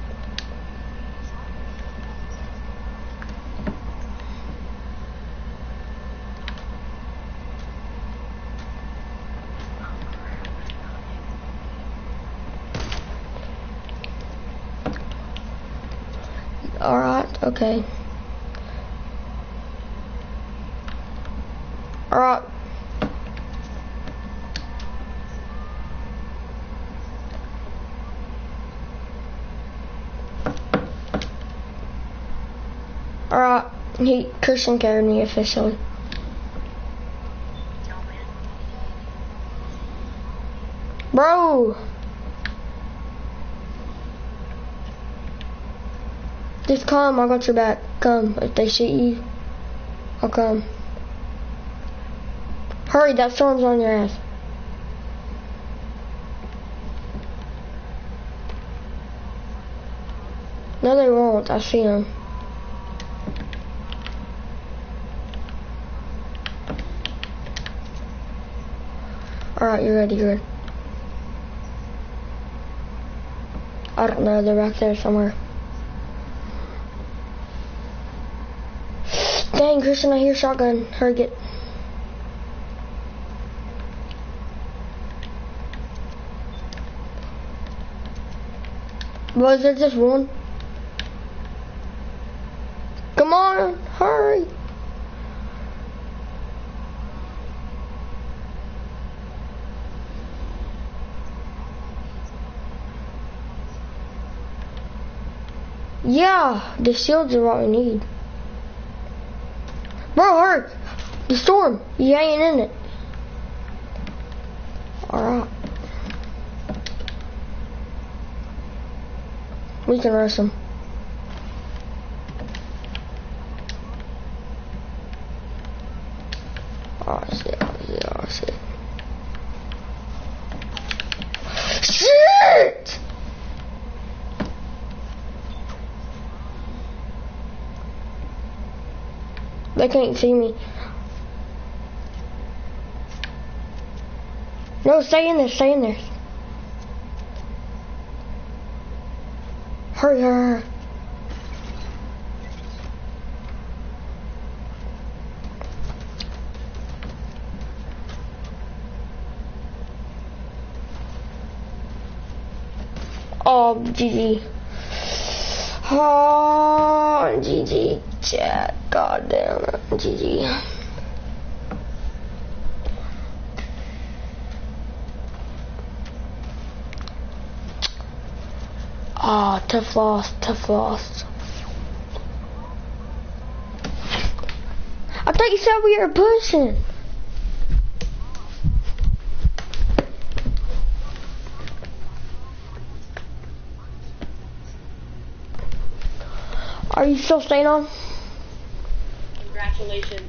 Alright, okay. Alright. Alright, Christian carried me officially. Bro! Just come, I got your back. Come, if they shoot you, I'll come. Hurry, that storm's on your ass. No, they won't. I see them. Alright, you're ready, you're ready. I don't know, they're back there somewhere. Dang, Christian, I hear shotgun. Hurry, get. Was there just one? Come on, hurry. Yeah, the shields are what we need. Bro, hurry! The storm! You ain't in it. Alright. We can rush him. Oh shit, oh shit. Shit! They can't see me. No, stay in there, stay in there. Hurry, hurry, hurry. Oh, GG. Oh, GG, chat. God damn it. GG. Ah, oh, tough loss, tough loss. I thought you said we were pushing. Are you still staying on? Congratulations.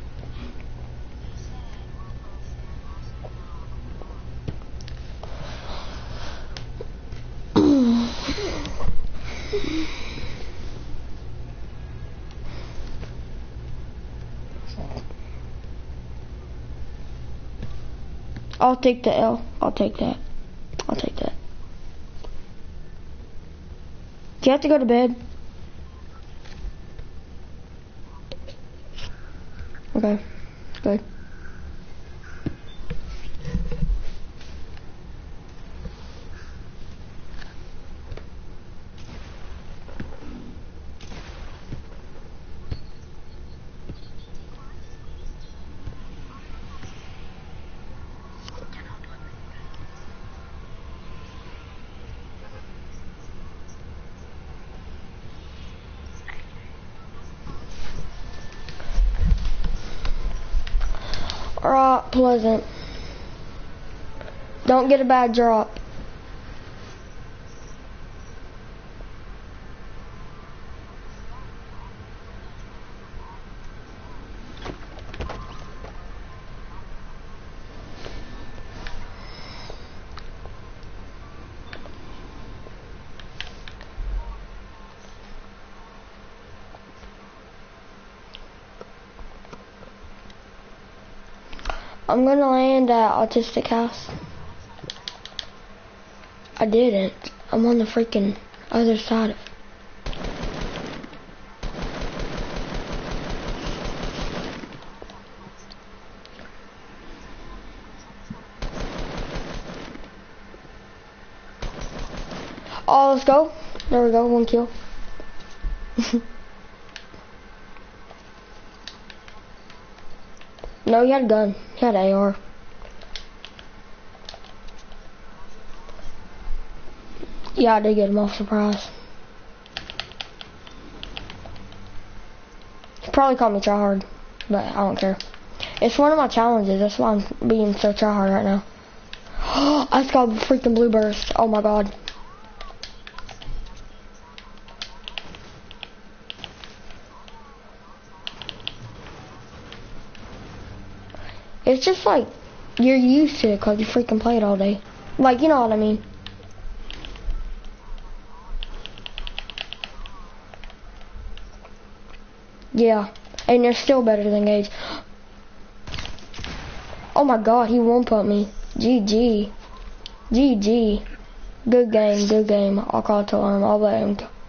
I'll take the L. I'll take that. I'll take that. Do you have to go to bed? Okay, good. not pleasant. Don't get a bad drop. I'm gonna land at Autistic House. I didn't. I'm on the freaking other side of it. Oh, let's go. There we go, 1 kill. No, he had a gun. He had an AR. Yeah, I did get him off surprise. He probably called me tryhard, but I don't care. It's one of my challenges. That's why I'm being so tryhard right now. I just got a freaking blue burst. Oh my god. It's just like, you're used to it because you freaking play it all day. Like, you know what I mean. Yeah, and you're still better than Gage. Oh my god, he won't put me. GG. GG. Good game, good game. I'll call it to him. I'll let him go.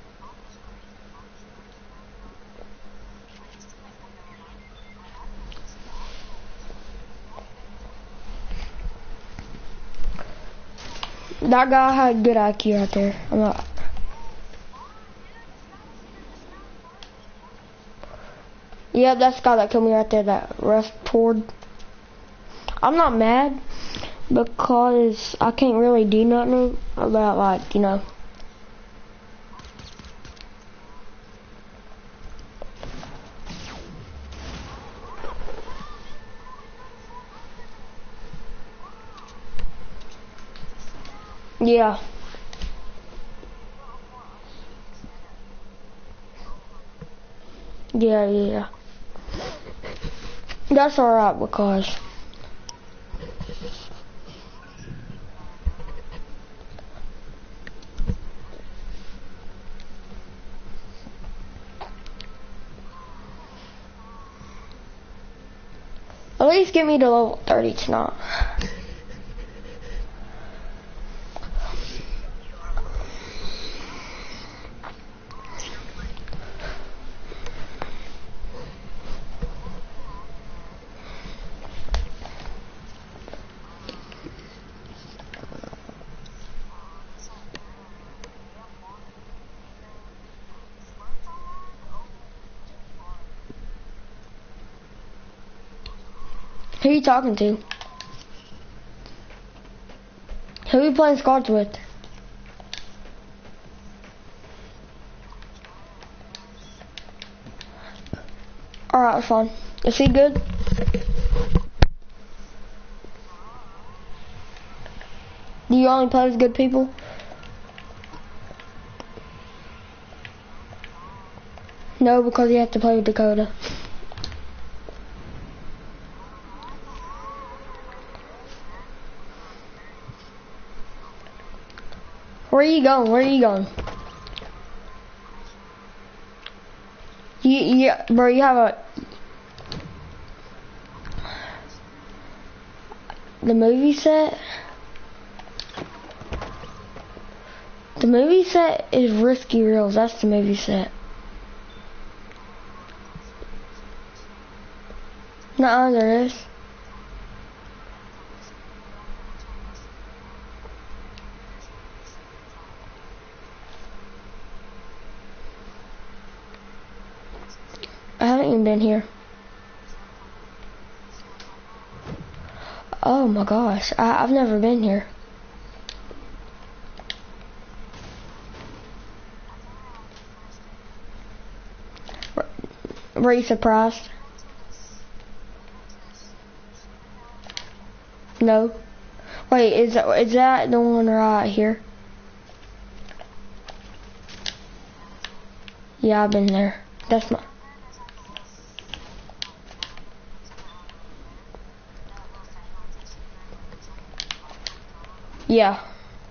That guy had good IQ right there. I'm not. Yeah, that's the guy that killed me right there, that ref poured. I'm not mad because I can't really do nothing about, like, you know. Yeah. Yeah. That's alright because at least get me to level 30 tonight. Who are you talking to? Who are you playing squads with? Alright, that's fine. Is he good? Do you only play with good people? No, because you have to play with Dakota. Where are you going? Where are you going? Yeah, bro, you have the movie set? The movie set is Risky Reels. That's the movie set. Nuh-uh, there is. I haven't even been here. Oh my gosh, I've never been here. Were you surprised? No. Wait, is that the one right here? Yeah, I've been there. That's my... Yeah.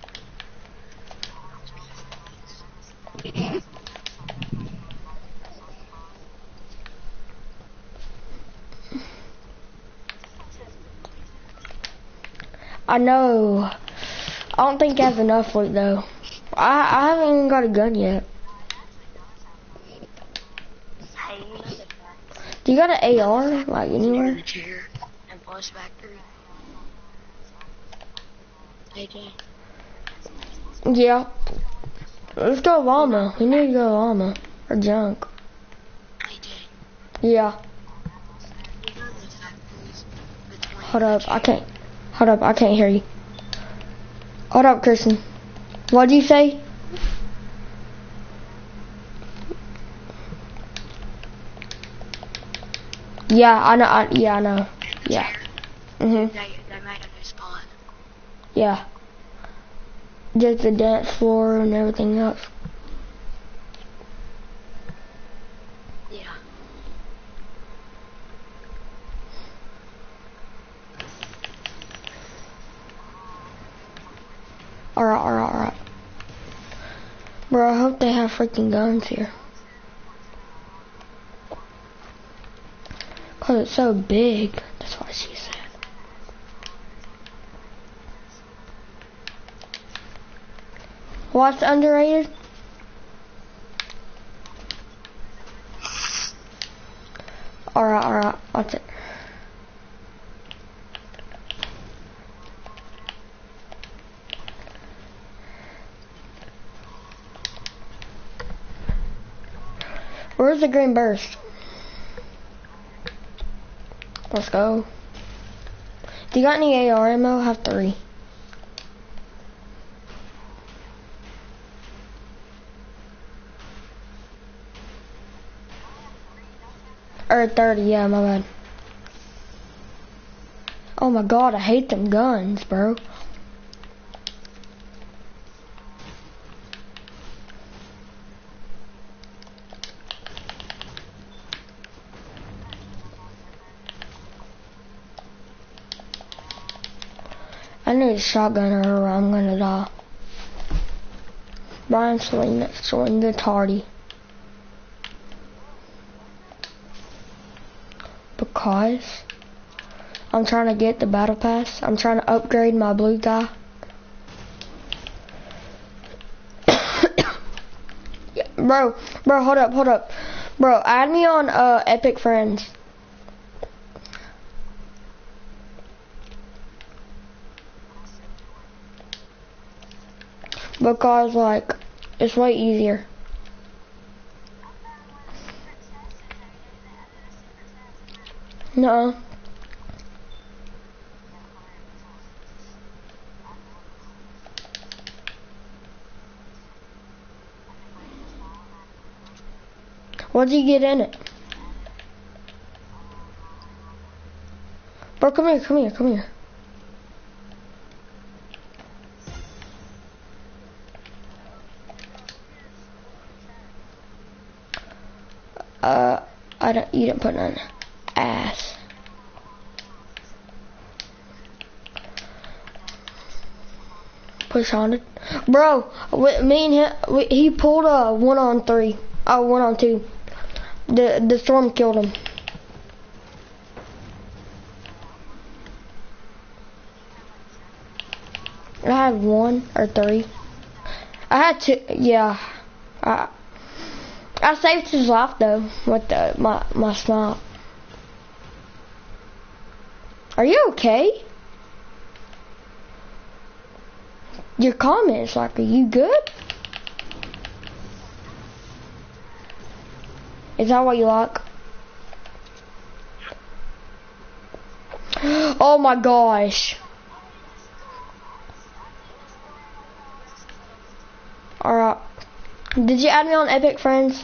I know. I don't think I have enough for it though. I haven't even got a gun yet. Hey, you know the fact. Do you got an AR, like anywhere? The chair and Boss Factory. AJ. Yeah. Let's go llama. We need to go llama. Or junk. AJ. Yeah. You know the factories between Hold up, I can't. Hold up, I can't hear you. Hold up, Kristen. What'd you say? Yeah, I know. I know. Yeah. Mhm. They made a new spot. Yeah. Just the dance floor and everything else. Yeah. Alright. Bro, I hope they have freaking guns here. Cause it's so big. That's what she said. What's underrated? Alright. What's it? Where's the green burst? Let's go. Do you got any AR ammo? I have 3. Or 30, yeah, my bad. Oh my god, I hate them guns, bro. I need a shotgun or I'm gonna die. Brian, swing the tardy. Because I'm trying to get the battle pass. I'm trying to upgrade my blue guy. Yeah, bro, hold up. Bro, add me on Epic Friends. Because, like, it's way easier. No. What'd you get in it? Bro, come here. You didn't put none. Ass. Push on it. Bro, me and him, he pulled a 1-on-3. Oh, 1-on-2. The storm killed him. I had 1 or 3. I had 2, yeah. I saved his life though with my snipe. Are you okay? Your comments like, are you good? Is that what you like? Oh my gosh. Alright. Did you add me on Epic Friends?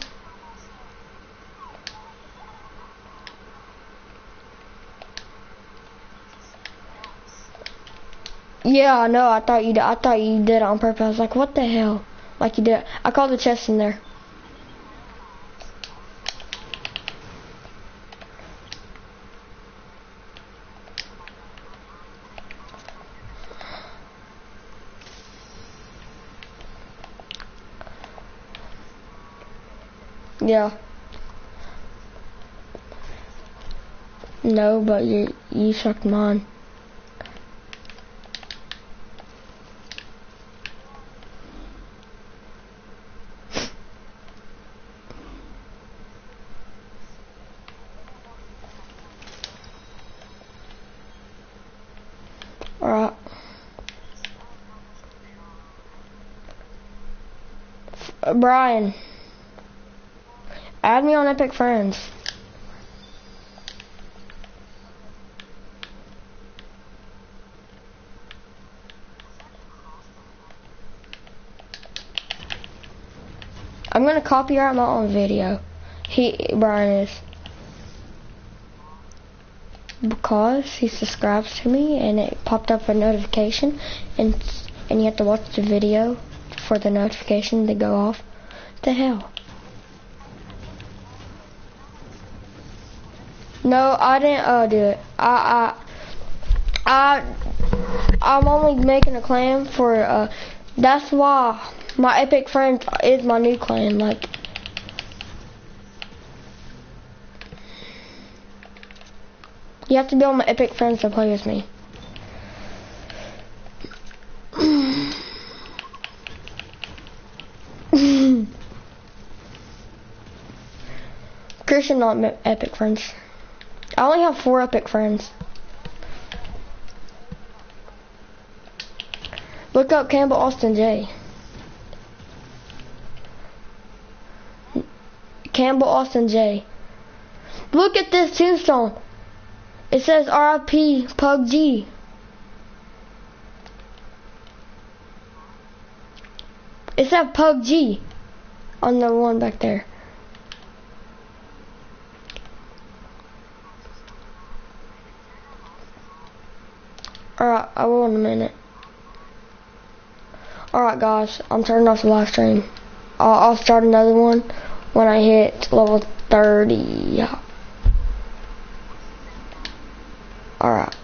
Yeah, I know. I thought you did it on purpose. I was like, what the hell? Like you did. I called the chest in there. Yeah. No, but you sucked mine. Alright. Brian. Add me on Epic Friends. I'm gonna copyright my own video. Brian is. Because he subscribes to me and it popped up a notification and you have to watch the video for the notification to go off. The hell? No, I didn't do it. I'm only making a clan for that's why my Epic Friends is my new clan. Like, you have to be on my Epic Friends to play with me. Christian, not Epic Friends. I only have 4 Epic Friends. Look up Campbell Austin J. Campbell Austin J. Look at this tombstone. It says RIP PUBG. It says PUBG on the one back there. Alright, I will in a minute. Alright guys, I'm turning off the live stream. I'll start another one when I hit level 30. Alright.